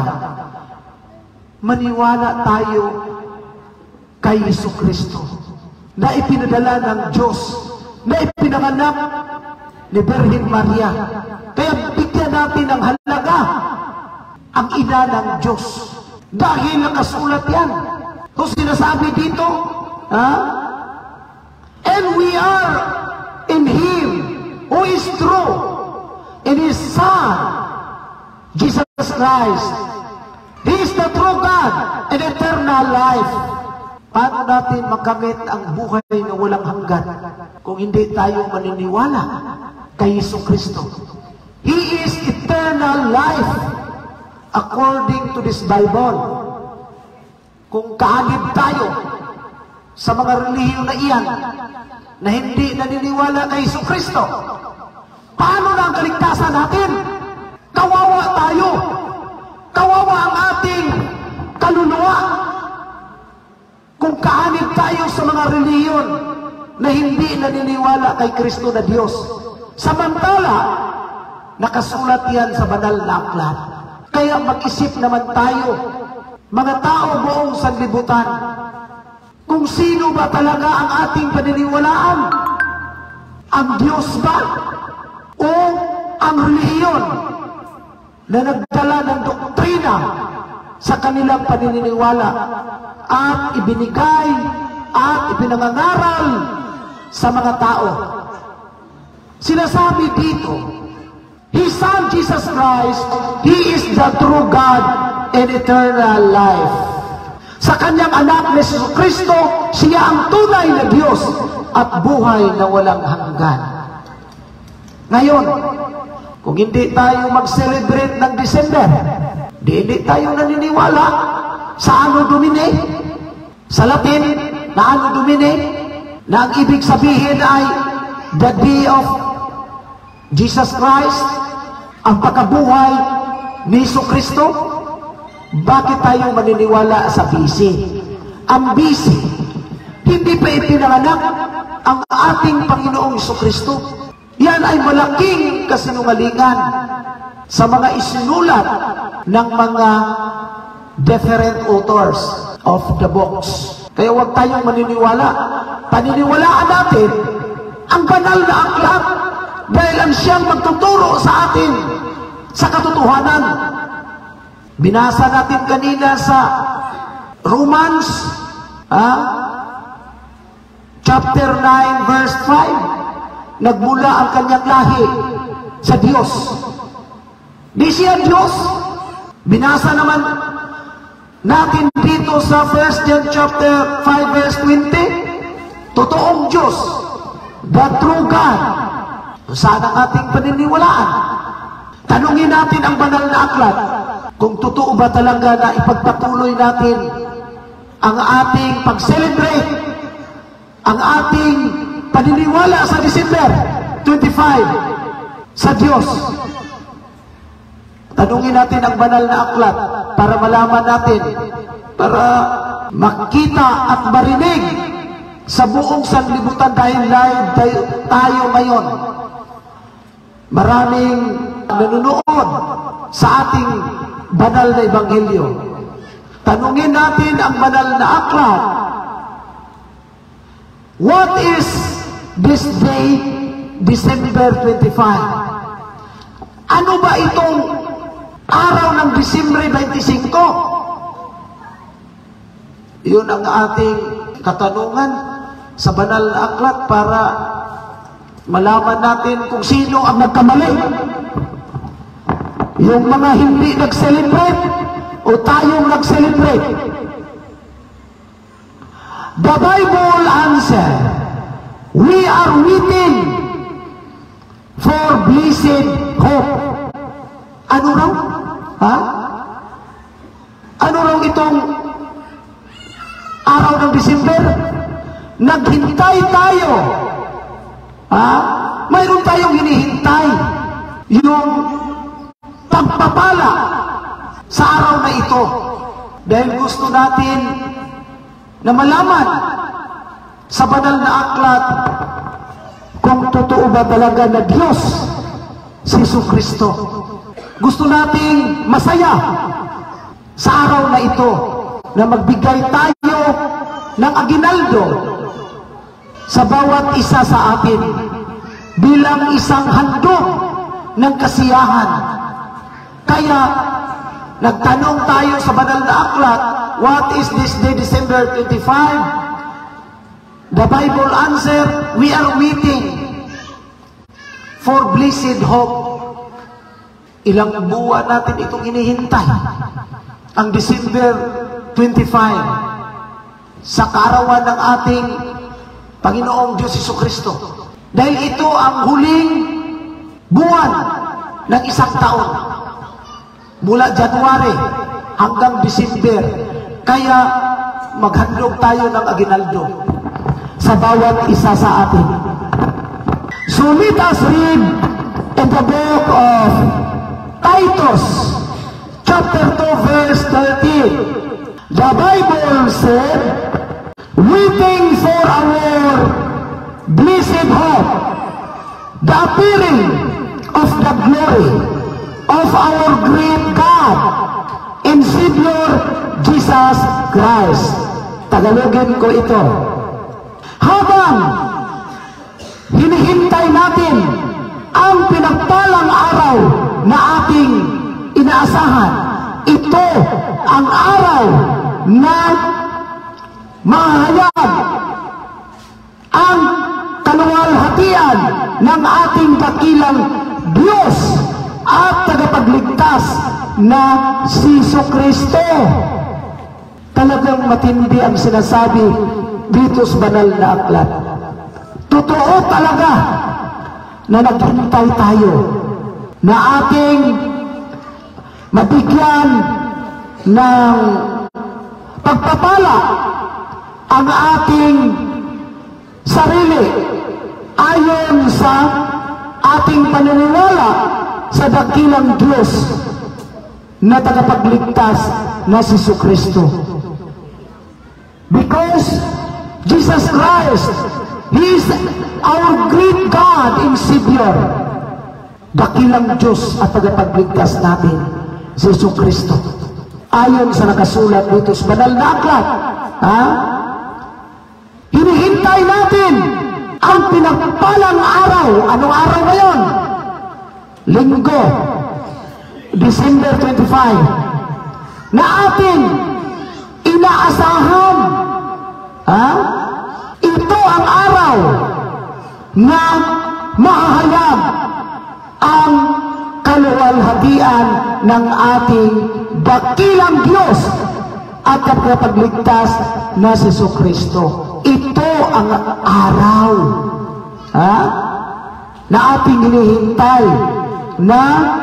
maniwala tayo kay Jesucristo na ipinadala ng Diyos, na ipinanganak ni Birhen Maria. Kaya bigyan natin ng halaga ang ina ng Diyos dahil nakasulat yan. Kung sinasabi dito, ha? And we are in Him who is true, in His Son, Jesus Christ. He is the true God and eternal life. Paano natin makamit ang buhay na walang hanggan kung hindi tayo maniniwala kay Jesucristo? He is eternal life according to this Bible. Kung kaanib tayo sa mga relihiyon na iyan na hindi naniniwala kay Jesucristo, paano na ang kaligtasan natin? Kawawa tayo. Kawawa ang ating kaluluwa. Kung kaanib tayo sa mga relihiyon na hindi naniniwala kay Kristo na Diyos. Samantala, nakasulat yan sa banal na aklat. Kaya mag-isip naman tayo, mga tao buong sanlibutan, kung sino ba talaga ang ating paniniwalaan? Ang Diyos ba? O ang relihiyon na nagdala ng doktrina sa kanilang paniniwala at ibinigay at ipinangangaral sa mga tao? Sinasabi dito, His Son Jesus Christ, He is the true God and eternal life. Sa kanyang anak na Jesus Kristo, siya ang tunay na Diyos at buhay na walang hanggan. Ngayon, kung hindi tayo mag-celebrate ng December, hindi tayo naniniwala sa Anno Domini. Sa Latin, na Anno Domini, na ang ibig sabihin ay the day of Jesus Christ, ang pagkabuhay ni Jesus Kristo. Bakit tayo maniniwala sa BC? Ang BC, hindi pa ipinanganak ang ating Panginoong Jesus Kristo. Yan ay malaking kasinungalingan sa mga isinulat ng mga different authors of the books. Kaya huwag tayong maniniwala. Paniniwalaan natin ang banal na aklat dahil ang siyang magtuturo sa atin sa katotohanan. Binasa natin kanina sa Romans chapter 9 verse 5. Nagmula ang kanyang lahi sa Diyos. Di siya Diyos. Binasa naman natin dito sa 1 John chapter 5 verse 20. Totoong Diyos, the true God. Saan ang ating paniniwalaan? Tanungin natin ang banal na aklat kung totoo ba talaga na ipagpatuloy natin ang ating pag-celebrate, ang ating paniniwala sa December 25 sa Diyos. Tanungin natin ang banal na aklat para malaman natin, para makita at marinig sa buong sanlibutan dahil live tayo ngayon. Maraming nanonood sa ating banal na ebanghelyo. Tanungin natin ang banal na aklat. What is this day, December 25? Ano ba itong araw ng Disyembre 25? Yun ang ating katanungan sa banal na aklat para malaman natin kung sino ang nagkamali. Yung mga hindi nag-celebrate o tayong nag-celebrate. The Bible answer, we are waiting for blessed hope. Ano raw? Ha? Ano raw itong araw ng December? Naghintay tayo. Ha? Mayroon tayong hinihintay. Yung pagpapala sa araw na ito. Dahil gusto natin na malaman sa banal na aklat kung totoo ba talaga na Diyos si Jesucristo. Gusto nating masaya sa araw na ito na magbigay tayo ng aginaldo sa bawat isa sa atin bilang isang handog ng kasiyahan. Kaya nagtanong tayo sa banal na aklat, what is this day, December 25? The Bible answer, we are waiting for blessed hope. Ilang buwan natin itong inihintay. Ang December 25 sa kaarawan ng ating Panginoong Diyos Jesucristo. Dahil ito ang huling buwan ng isang taon. Mula January hanggang December. Kaya maghandog tayo ng aginaldo sa bawat isa sa atin. So let us read in the book of Titus, chapter 2, verse 13. The Bible said, waiting for our blessed hope, the appearing of the glory of our great God and Savior Jesus Christ. Tagalogin ko ito. Habang hinihintay natin ang pinagpalang araw na ating inaasahan, ito ang araw na mahayag ang kaluwalhatian kaluwalhatian ng ating dakilang Diyos at tagapagligtas na si Jesucristo. Talagang matindi ang sinasabi dito sa banal na aklat. Totoo talaga na naghintay tayo na ating mabigyan ng pagpapala ang ating sarili ayon sa ating paniniwala sa dakilang Diyos na tagapagligtas na si Jesucristo. Because Jesus Christ, He is our great God and Savior. Dakilang Diyos at tagapagligtas natin, si Jesucristo. Ayon sa nakasulat dito sa banal na aklat, hinihintay natin ang pinagpalang araw. Anong araw ngayon? Linggo, December 25, na ating inaasahan. Ito ang araw na mahahayag ang kaluwalhatian ng ating dakilang Diyos at tagapagligtas na si Jesucristo. Ito ang araw na ating hinihintay na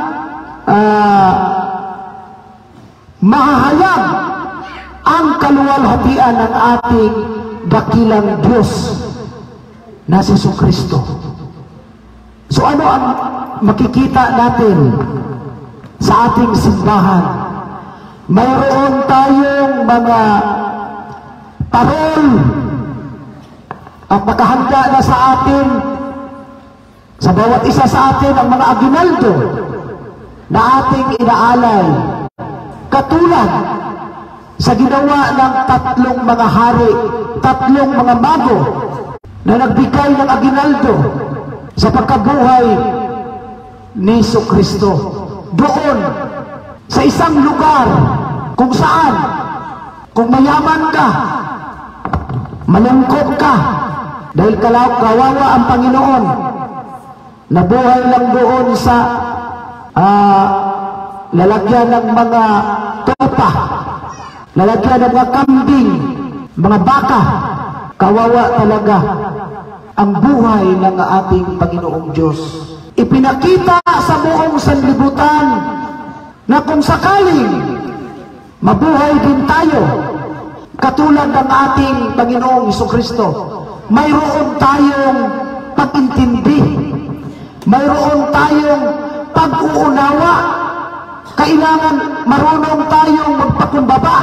mahahayag ang kaluwalhatian ng ating dakilang Diyos na si Jesucristo. So ano ang makikita natin sa ating simbahan? Mayroon tayong mga parol at nakahanda na sa atin, sa bawat isa sa atin, ang mga aginaldo na ating inaalay, katulad sa ginawa ng tatlong mga hari, tatlong mga mago na nagbigay ng aginaldo sa pagkabuhay ni Jesucristo. Doon, sa isang lugar kung saan, kung mayaman ka, malungkot ka, dahil kawawa ang Panginoon, nabuhay lang doon sa lalagyan ng mga tupa, lalagyan ng mga kambing, mga baka. Kawawa talaga ang buhay ng ating Panginoong Diyos. Ipinakita sa buong sanlibutan na kung sakaling mabuhay din tayo katulad ng ating Panginoong Jesucristo, mayroon tayong pag-intindi, mayroon tayong pag-uunawa. Kailangan marunong tayong magpakumbaba.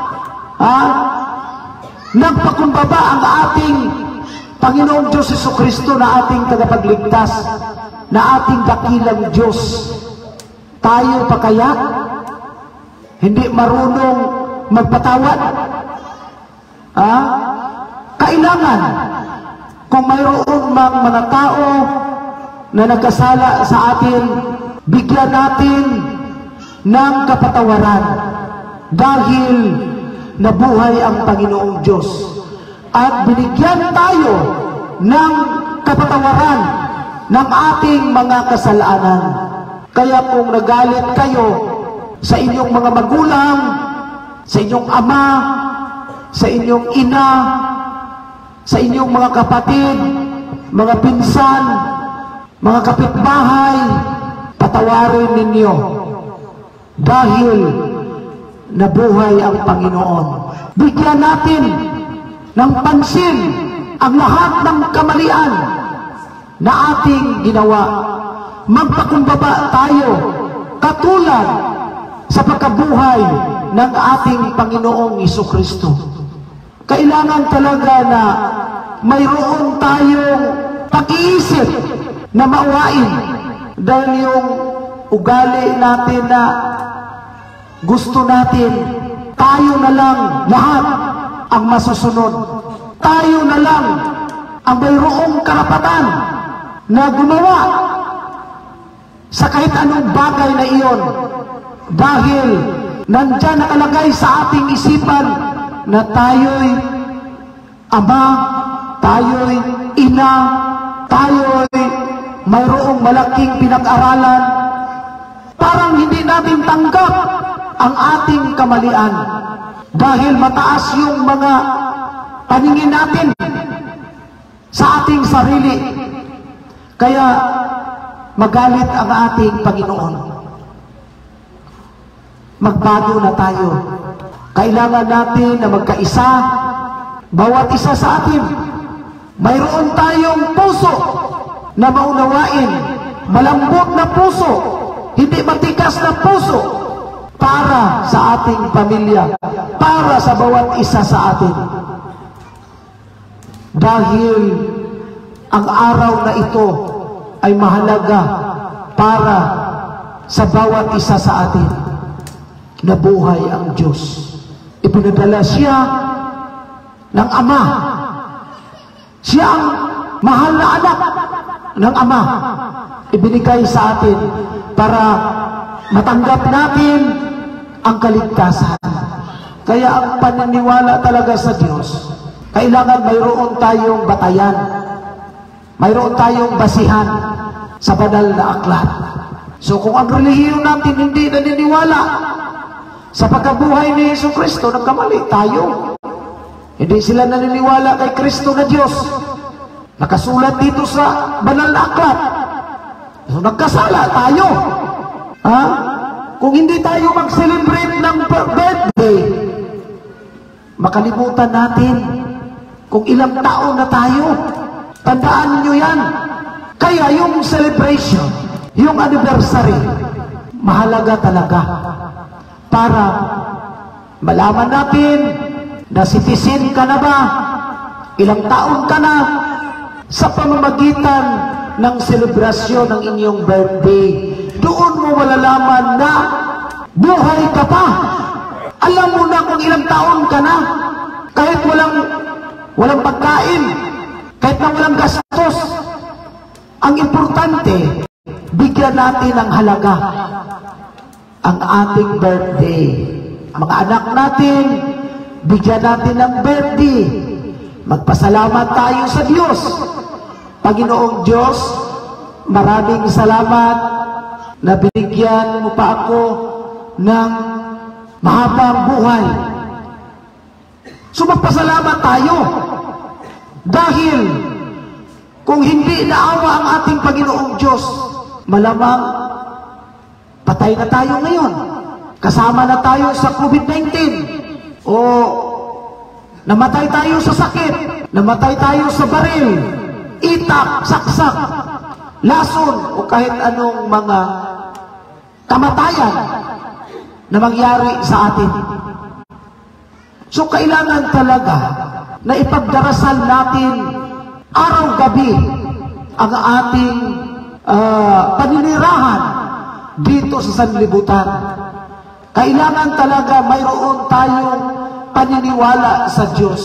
Nagpakumbaba ang ating Panginoong Diyos Jesucristo na ating tagapagligtas, na ating dakilang Diyos. Tayo pa kaya hindi marunong magpatawad? Kailangan, kung mayroon mang mga tao na nagkasala sa atin, bigyan natin ng kapatawaran dahil nabuhay ang Panginoong Diyos at binigyan tayo ng kapatawaran ng ating mga kasalanan. Kaya kung nagalit kayo sa inyong mga magulang, sa inyong ama, sa inyong ina, sa inyong mga kapatid, mga pinsan, mga kapitbahay, patawarin ninyo dahil nabuhay ang Panginoon. Bigyan natin ng pansin ang lahat ng kamalian na ating ginawa. Magpakumbaba tayo katulad sa pagkabuhay ng ating Panginoong Jesucristo. Kailangan talaga na mayroon tayong pag-iisip na mauwain dahil yung ugali natin na gusto natin, tayo na lang lahat ang masusunod. Tayo na lang ang mayroong karapatan na gumawa sa kahit anong bagay na iyon. Dahil nandyan nakalagay sa ating isipan na tayo'y ama, tayo'y ina, tayo malaking pinag-aralan, parang hindi natin tanggap ang ating kamalian dahil mataas yung mga paningin natin sa ating sarili. Kaya magalit ang ating Panginoon. Magbago na tayo. Kailangan natin na magkaisa, bawat isa sa atin. Mayroon tayong puso na maunawain, malambot na puso, hindi matikas na puso, para sa ating pamilya, para sa bawat isa sa atin. Dahil ang araw na ito ay mahalaga para sa bawat isa sa atin. Nabuhay ang Diyos. Ipinadala siya ng Ama. Siya ang mahal na anak ng Ama. Ibinigay sa atin para matanggap natin ang kaligtasan. Kaya ang paniniwala talaga sa Diyos, kailangan mayroon tayong batayan, mayroon tayong basihan sa banal na aklat. So kung ang relihiyon natin hindi naniniwala sa pagkabuhay ni Jesucristo, nagkamali tayo. Hindi sila naniniwala kay Kristo na Diyos. Nakasulat dito sa banal na aklat. So nagkasala tayo. Ha? Kung hindi tayo mag-celebrate ng birthday, makalimutan natin kung ilang taon na tayo. Tandaan nyo yan. Kaya yung celebration, yung anniversary, mahalaga talaga para malaman natin na citizen ka na ba, ilang taon ka na, sa pamamagitan ng selebrasyon ng inyong birthday. Doon mo malalaman na buhay ka pa. Alam mo na kung ilang taon ka na, kahit walang pagkain, kahit na walang gastos. Ang importante, bigyan natin ng halaga ang ating birthday. Ang mga anak natin, bigyan natin ng birthday. Magpasalamat tayo sa Diyos. Panginoong Diyos, maraming salamat na binigyan mo pa ako ng mahabang buhay. So magpasalamat tayo. Dahil kung hindi naawa ang ating Panginoong Diyos, malamang patay na tayo ngayon. Kasama na tayo sa COVID-19. O namatay tayo sa sakit. Namatay tayo sa baril, itak, saksak, lason, o kahit anong mga kamatayan na mangyari sa atin. So kailangan talaga na ipagdarasal natin araw-gabi ang ating paninirahan dito sa sanlibutan. Kailangan talaga mayroon tayong paniniwala sa Diyos.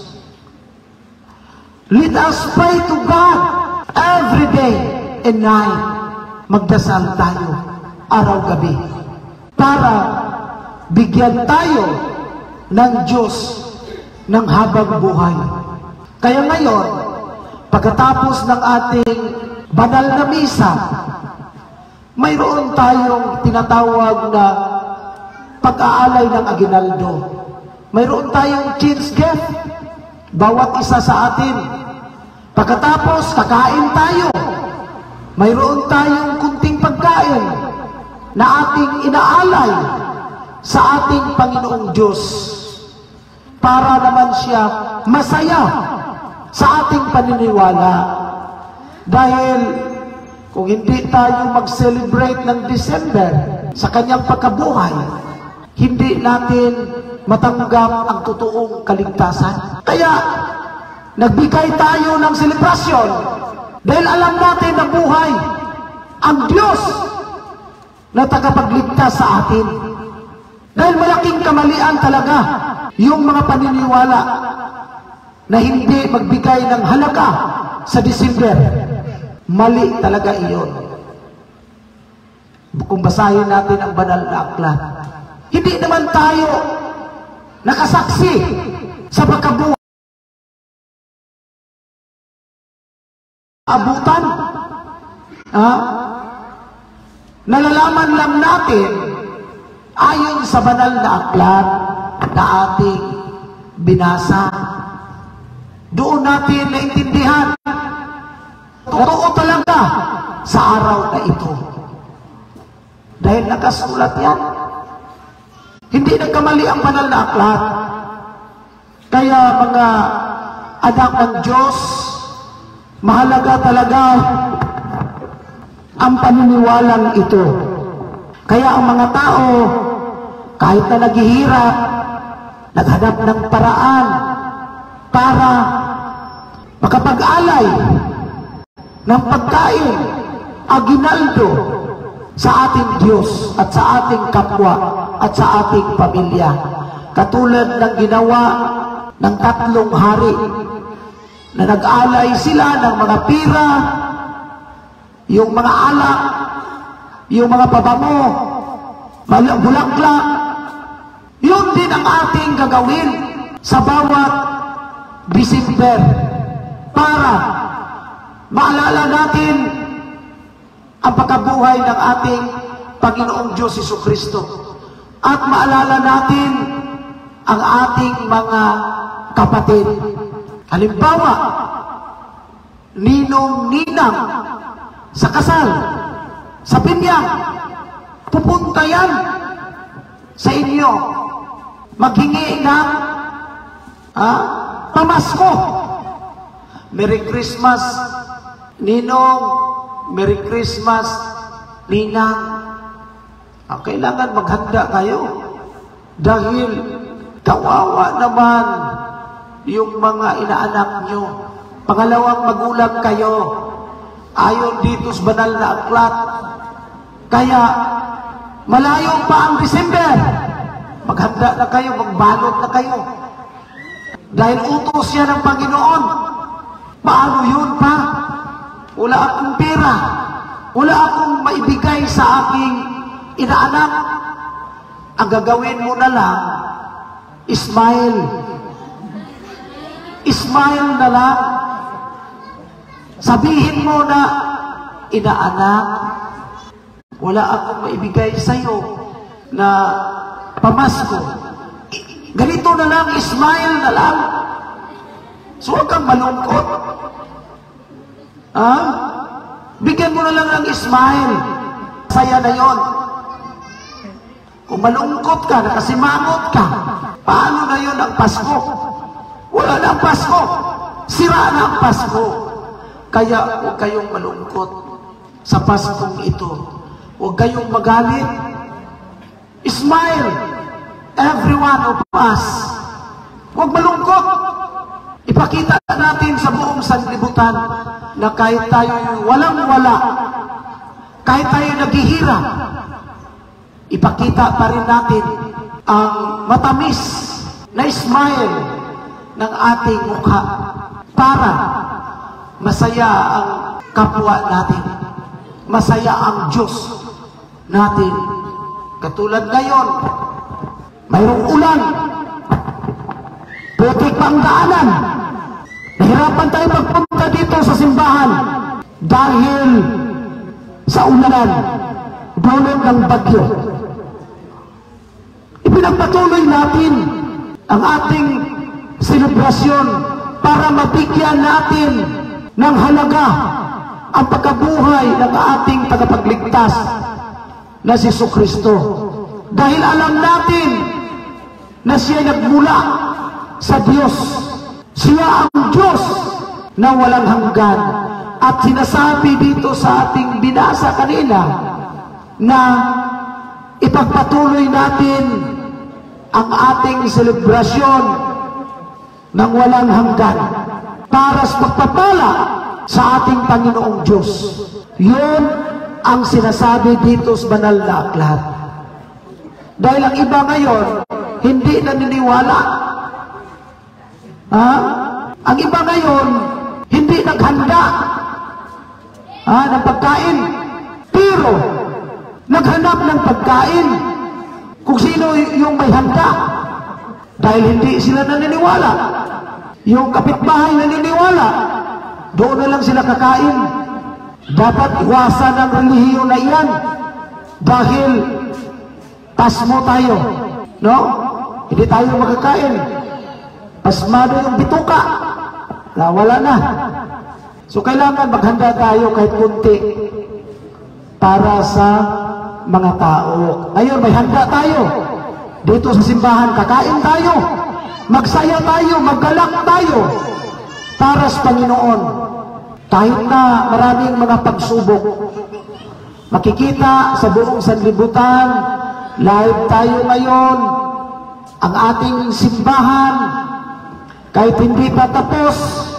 Let us pray to God every day and night. Magdasal tayo araw-gabi para bigyan tayo ng Diyos ng habang buhay. Kaya ngayon, pagkatapos ng ating banal na misa, mayroon tayong tinatawag na pag-aalay ng aginaldo. Mayroon tayong change gift, bawat isa sa atin. Pagkatapos, kakain tayo. Mayroon tayong kunting pagkain na ating inaalay sa ating Panginoong Diyos para naman siya masaya sa ating paniniwala. Dahil kung hindi tayo mag-celebrate ng December sa kanyang pagkabuhay, hindi natin matanggap ang totoong kaligtasan. Kaya nagbigay tayo ng selebrasyon dahil alam natin na buhay ang Diyos na tagapagligtas sa atin. Dahil malaking kamalian talaga yung mga paniniwala na hindi magbigay ng halaga sa December. Mali talaga iyon. Kung basahin natin ang banal na aklat, hindi naman tayo nakasaksi sa pagkabuhay. Abutan. Nalalaman lang natin ayon sa banal na aklat na ating binasa. Doon natin naintindihan. Totoo talaga sa araw na ito. Dahil nakasulat yan. Hindi nagkamali ang banal na aklat. Kaya mga anak ng Diyos, mahalaga talaga ang paniniwalang ito. Kaya ang mga tao, kahit na naghihirap, naghanap ng paraan para makapag-alay ng pagkain, aginaldo sa ating Diyos at sa ating kapwa at sa ating pamilya. Katulad ng ginawa ng 3 hari na nag-alay sila ng mga pira, yung mga alak, yung mga pabango, bulaklak. Yun din ang ating gagawin sa bawat December para maalala natin ang pagkabuhay ng ating Panginoong Diyos Jesucristo at maalala natin ang ating mga kapatid. Halimbawa, ninong-ninang sa kasal, sa binyag, pupunta yan sa inyo, maghingi ng pamasko. Merry Christmas, ninong. Merry Christmas, ninang. Kailangan maghanda kayo dahil kawawa naman yung mga inaanak nyo. Pangalawang magulang kayo ayon dito sa banal na aklat. Kaya malayo pa ang December, maghanda na kayo, magbalot na kayo dahil utos yan ng Panginoon. Paano yun pa? Wala akong pera, wala akong maibigay sa aking inaanak. Ang gagawin mo na lang, smile. Smile na lang. Sabihin mo na, inaanak, wala akong maibigay sa'yo na pamasko. Ganito na lang, smile na lang. So huwag kang malungkot. Bigyan mo na lang ng smile. Saya na yon. Kung malungkot ka, nakasimangot ka, paano na yon ang Pasko? Wala na ang Pasko. Sira na ang Pasko. Kaya huwag kayong malungkot sa Paskong ito. Huwag kayong magalit. Smile, every one of us. Huwag malungkot. Ipakita natin sa buong sanlibutan na kahit tayo walang-wala, kahit tayo naghihirap, ipakita pa rin natin ang matamis na smile ng ating mukha para masaya ang kapwa natin, masaya ang Diyos natin. Katulad ngayon, mayroong ulan, putik pa ang daanan, nahirapan tayo magpunta dito sa simbahan dahil sa ulan, dulot ng bagyo. Ipinagpatuloy natin ang ating selebrasyon para mabigyan natin ng halaga ang pagkabuhay ng ating tagapagligtas na si Jesucristo. Dahil alam natin na siya nagmula sa Diyos. Siya ang Diyos na walang hanggan. At sinasabi dito sa ating binasa kanina na ipagpatuloy natin ang ating selebrasyon ng walang hanggan para sa pagpapala sa ating Panginoong Diyos. Yun ang sinasabi dito sa banal na aklat. Dahil ang iba ngayon hindi naniniwala. Ang iba ngayon hindi naghanda ng pagkain, pero naghanap ng pagkain kung sino yung may handa. Dahil hindi sila naniniwala. Yung kapitbahay naniniwala, doon na lang sila kakain. Dapat iwasan ang relihiyon na iyan dahil pasmo tayo, no? Hindi tayo makakain. Pasmado yung bituka. Wala na. So kailangan maghanda tayo kahit kunti para sa mga tao. Ngayon may handa tayo. Dito sa simbahan, kakain tayo. Magsaya tayo, maggalak tayo para sa Panginoon. Kahit na maraming mga pagsubok, makikita sa buong sanlibutan, live tayo ngayon, ang ating simbahan, kahit hindi pa tapos,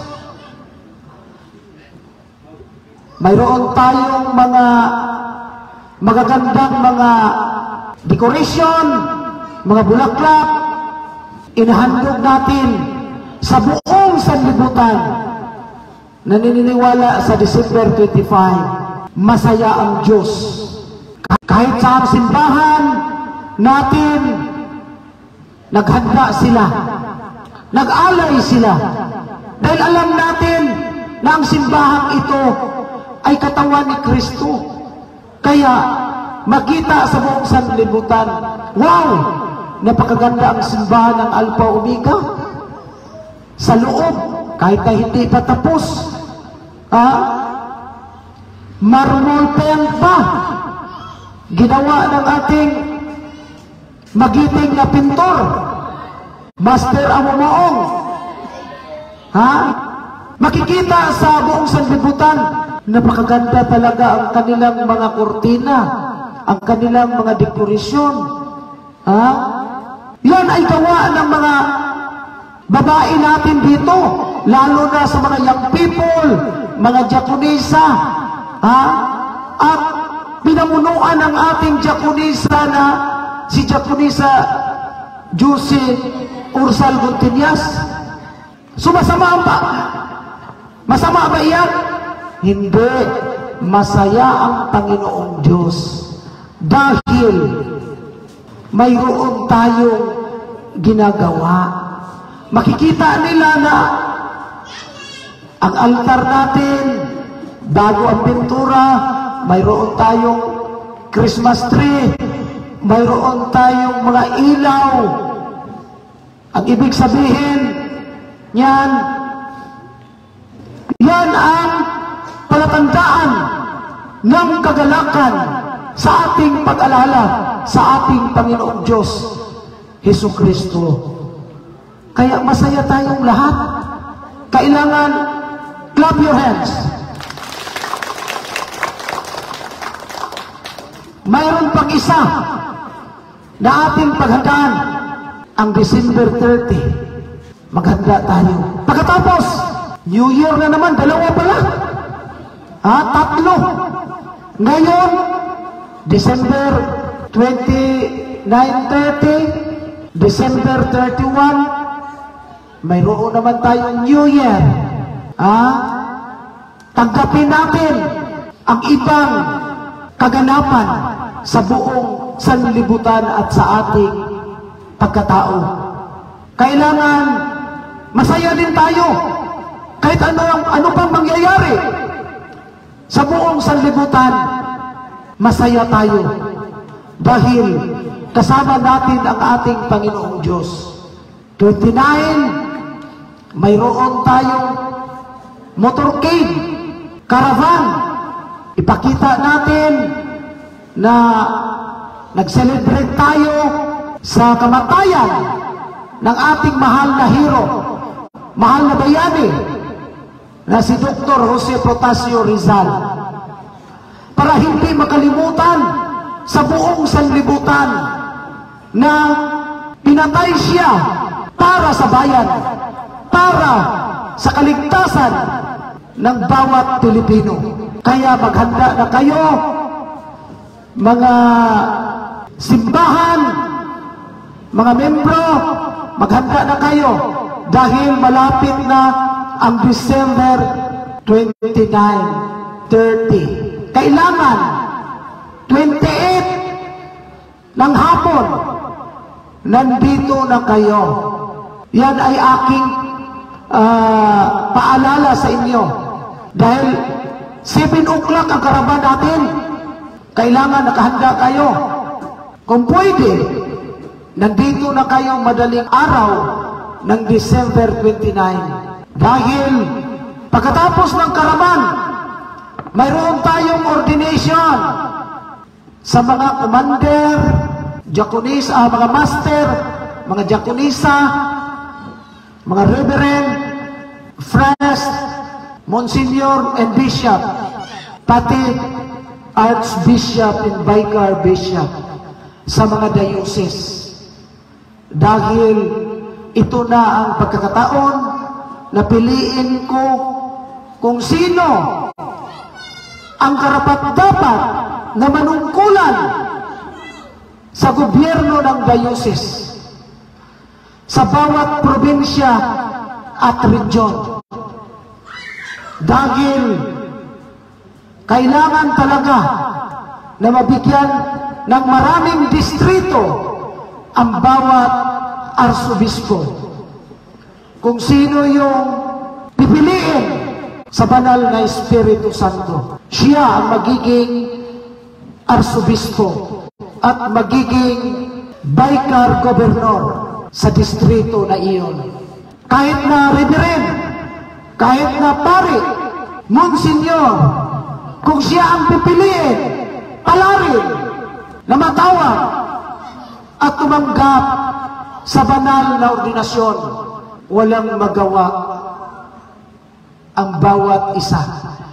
mayroon tayong mga magagandang mga decoration, mga bulaklak, inahandog natin sa buong sanlibutan. Naniniwala sa December 25, masaya ang Diyos. Kahit sa simbahan natin, naghanda sila, nag-alay sila. Dahil alam natin na ang simbahan ito ay katawan ni Kristo. Kaya makita sa buong sanlibutan, wow! Napakaganda ang simbahan ng Alpha Omega. Sa loob, kahit na hindi pa tapos, marmol paint pa. Ginawa ng ating magiting na pintor, Master Amumaong. Makikita sa buong sanlibutan, napakaganda talaga ang kanilang mga kurtina, ang kanilang mga dekorasyon. Yan ay gawa ng mga babae natin dito, lalo na sa mga young people, mga diakonisa, at pinamunuan ng ating diakonisa na si Diakonisa Josie Ursal Guntinyas. So masama ba? Masama ba iyan? Hindi. Masaya ang Panginoong Diyos dahil mayroon tayong ginagawa. Makikita nila na ang altar natin, bago ang pintura, mayroon tayong Christmas tree, mayroon tayong mga ilaw. Ang ibig sabihin, yan ang palatandaan ng kagalakan sa ating pag-alala sa ating Panginoong Diyos, Hesus Kristo. Kaya masaya tayong lahat. Kailangan, clap your hands. Mayroon pang isa na ating paghandaan, ang December 30. Maghanda tayo. Pagkatapos, New Year na naman, dalawa pala. Tatlo. Ngayon, December 29, 30, December 31, mayroon naman tayong New Year. Tanggapin natin ang ibang kaganapan sa buong sanlibutan at sa ating pagkatao. Kailangan masaya din tayo kahit ano pang mangyayari sa buong sanlibutan. Masaya tayo dahil kasama natin ang ating Panginoong Diyos. 29, mayroon tayong motorcade, caravan. Ipakita natin na nag-celebrate tayo sa kamatayan ng ating mahal na hero, mahal na bayani, na si Dr. Jose Protasio Rizal. Para hindi makalimutan sa buong sanlibutan na pinatay siya para sa bayan, para sa kaligtasan ng bawat Pilipino. Kaya maghanda na kayo, mga simbahan, mga membro, maghanda na kayo dahil malapit na ang December 29, 30. Kailangan 28 ng hapon nandito na kayo. Yan ay aking paalala sa inyo dahil 7 o'clock ang karaban natin. Kailangan nakahanda kayo. Kung pwede, nandito na kayo madaling araw ng December 29. Dahil pagkatapos ng karaban, mayroon tayong ordination sa mga commander, diakonisa, mga master, mga diakonisa, mga reverend, friars, monsignor, and bishop, pati archbishop and vicar bishop sa mga diocese. Dahil ito na ang pagkakataon na piliin ko kung sino ang karapat-dapat na manungkulan sa gobyerno ng diocese sa bawat probinsya at region. Dahil kailangan talaga na mabigyan ng maraming distrito ang bawat arsobispo. Kung sino yung pipiliin sa banal na Espiritu Santo, siya ang magiging arsobispo at magiging vicar governor sa distrito na iyon. Kahit na reverend, kahit na pari, monsignor, kung siya ang pipiliin, palarin na matawag at tumanggap sa banal na ordinasyon, walang magawa ang bawat isa.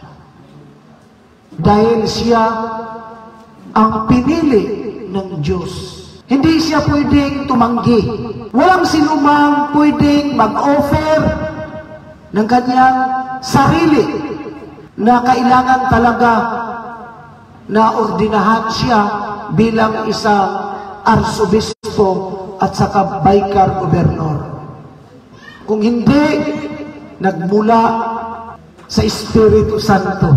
Dahil siya ang pinili ng Diyos. Hindi siya pwedeng tumanggi. Walang sinumang pwedeng mag-offer ng kanyang sarili na kailangan talaga na ordinahan siya bilang isang arsobispo at saka vicar gobernador. Kung hindi nagmula sa Espiritu Santo.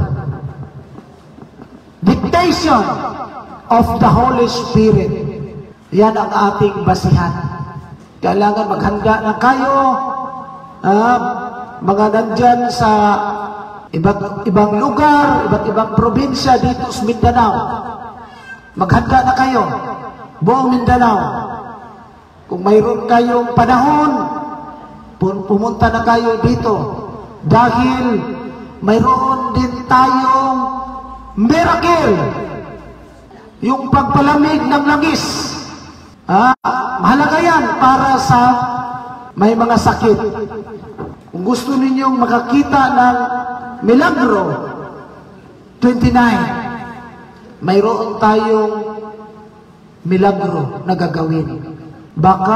Dictation of the Holy Spirit. Yan ang ating basihan. Kailangan maghanda na kayo, mga nandyan sa iba't ibang lugar, iba't ibang probinsya dito sa Mindanao. Maghanda na kayo, buong Mindanao. Kung mayroon kayong panahon, pumunta na kayo dito. Dahil mayroon din tayong miracle, yung pagpalamig ng langis. Mahalaga yan para sa may mga sakit. Kung gusto ninyong makakita ng milagro, 29, mayroon tayong milagro na gagawin. Baka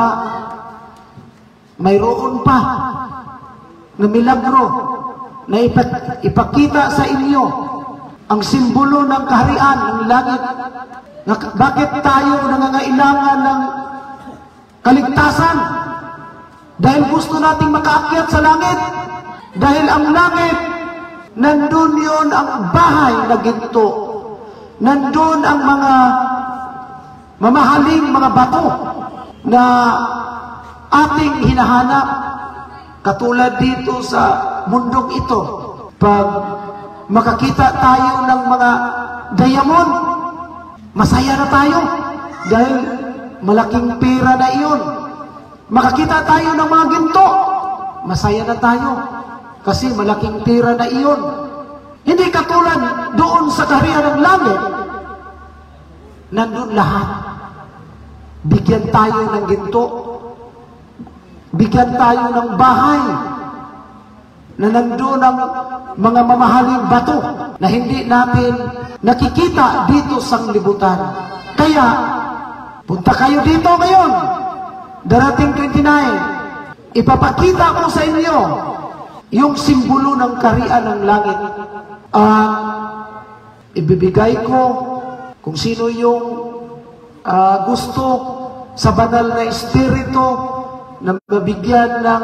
mayroon pa na milagro na ipakita sa inyo ang simbolo ng kaharian ng langit. Bakit tayo nangangailangan ng kaligtasan? Dahil gusto nating makaakyat sa langit. Dahil ang langit, nandun yun ang bahay na ginto. Nandun ang mga mamahaling mga bato na ating hinahanap. Katulad dito sa mundong ito, pag makakita tayo ng mga diamond, masaya na tayo dahil malaking pera na iyon. Makakita tayo ng mga ginto, masaya na tayo kasi malaking pera na iyon. Hindi katulad doon sa kaharian ng langit, nandun lahat. Bigyan tayo ng ginto, bigyan tayo ng bahay na nandun ang mga mamahaling bato na hindi natin nakikita dito sa libutan. Kaya, punta kayo dito ngayon, darating 29, ipapakita ko sa inyo yung simbolo ng kaharian ng langit. Ibibigay ko kung sino yung gusto sa banal na Espiritu na mabigyan ng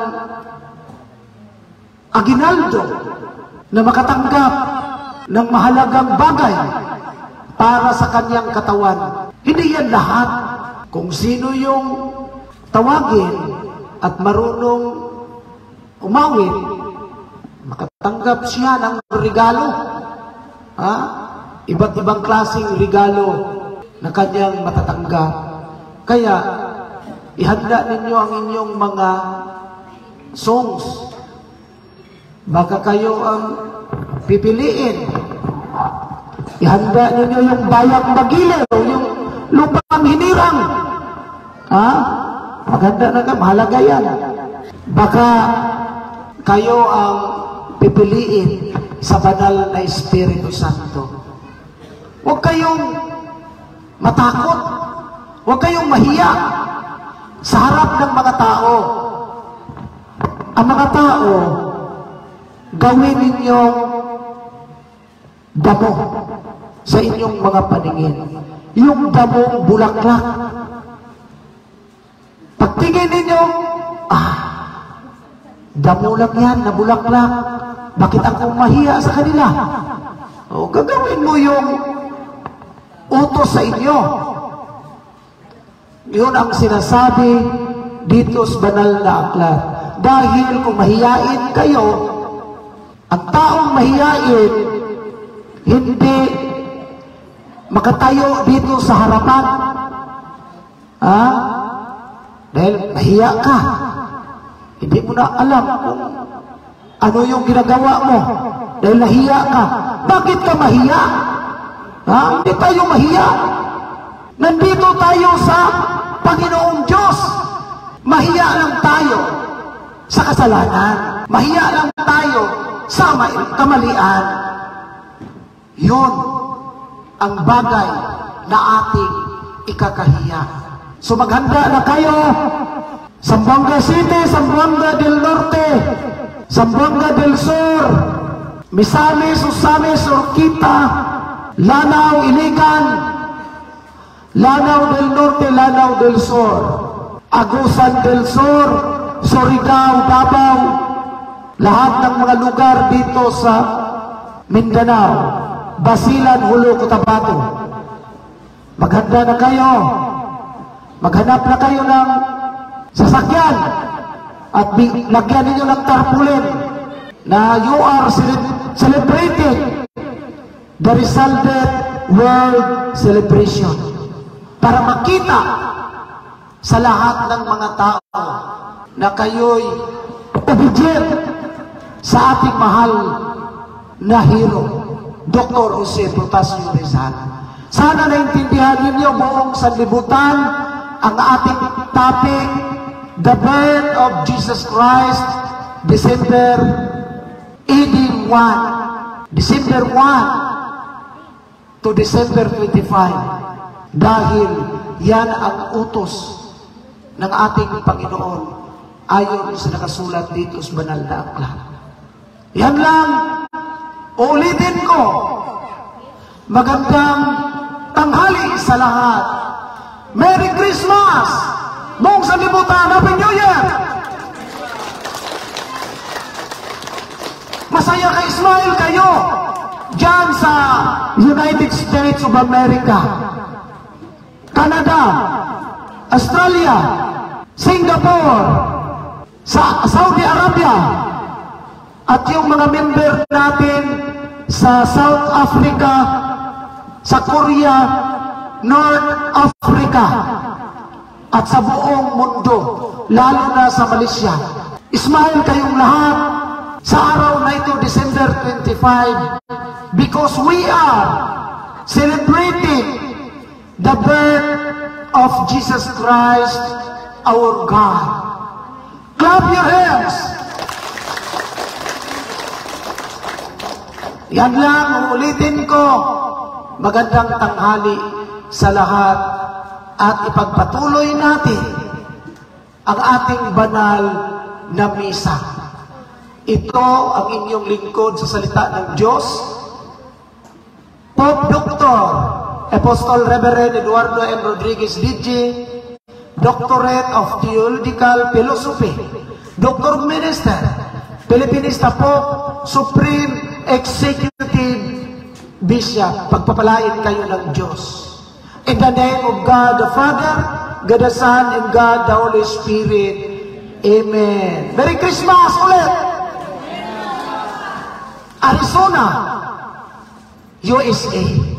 aginaldo na makatanggap ng mahalagang bagay para sa kanyang katawan. Hindi yan lahat. Kung sino yung tawagin at marunong umawit, makatanggap siya ng regalo. Ha? Iba't ibang klaseng regalo na kanyang matatanggap. Kaya, ihanda ninyo ang inyong mga songs. Baka kayo ang pipiliin. Ihanda ninyo yung bayang magiliw, yung lupang hinirang. Ha? Maganda na ka, mahalaga yan. Baka kayo ang pipiliin sa banal na Espiritu Santo. Huwag kayong matakot. Huwag kayong mahiya sa harap ng mga tao. Ang mga tao, gawin ninyong damo sa inyong mga paningin. Yung damong bulaklak. Pagtingin ninyo, damo lang yan na bulaklak. Bakit ako mahiya sa kanila? O, gagawin mo yung utos sa inyo. Yun ang sinasabi dito sa banal na aklat. Dahil kung mahiyain kayo, ang taong mahiyain, hindi makatayo dito sa harapan. Ha? Dahil mahiya ka. Hindi mo na alam kung ano yung ginagawa mo. Dahil nahiya ka. Bakit ka mahiya? Ha? Hindi tayo mahiya. Nandito tayo sa Panginoong Diyos. Mahiya lang tayo sa kasalanan. Mahiya lang tayo sa kamalian. Yun ang bagay na ating ikakahiya. So maghanda na kayo. Zamboanga City, Zamboanga del Norte, Zamboanga del Sur, Misamis, Usamis, Urquita, Lanao, Iligan, Lanao del Norte, Lanao del Sur, Agusan del Sur, Surigao, Davao, lahat ng mga lugar dito sa Mindanao, Basilan, Hulo, Cotabato. Maghanda na kayo. Maghanap na kayo ng sasakyan at lagyan ninyo ng tarpaulin na you are celebrating the Rizaldez World Celebration para makita sa lahat ng mga tao na kayo'y obedient sa ating mahal na hero, Dr. Jose Protasio Rizal. Sana naintindihan ninyo buong sanlibutan ang ating topic, the birth of Jesus Christ, December 1, December 1 to December 25. Dahil yan ang utos ng ating Panginoon ayon sa nakasulat dito sa banal na aklat. Yan lang, ulitin ko, magandang tanghali sa lahat. Merry Christmas! Buong sanlibutan, Happy New Year! Masaya kayo, smile kayo dyan sa United States of America, Canada, Australia, Singapore, sa Saudi Arabia, at yung mga member natin sa South Africa, sa Korea, North Africa, at sa buong mundo, lalo na sa Malaysia. Smile kayong lahat sa araw na ito, December 25, because we are celebrating the birth of Jesus Christ, our God. Clap your hands! Yan lang, ulitin ko. Magandang tanghali sa lahat at ipagpatuloy natin ang ating banal na misa. Ito ang inyong lingkod sa salita ng Diyos, Pope Dr. Apostol Reverend Eduardo M. Rodriguez D.J., Doctorate of Theological Philosophy, Doctor of Minister, Filipinista Pope, Supreme Executive Bishop. Pagpapalain kayo ng Diyos. In the name of God the Father, God the Son, and God the Holy Spirit. Amen. Merry Christmas ulit! Arizona, USA.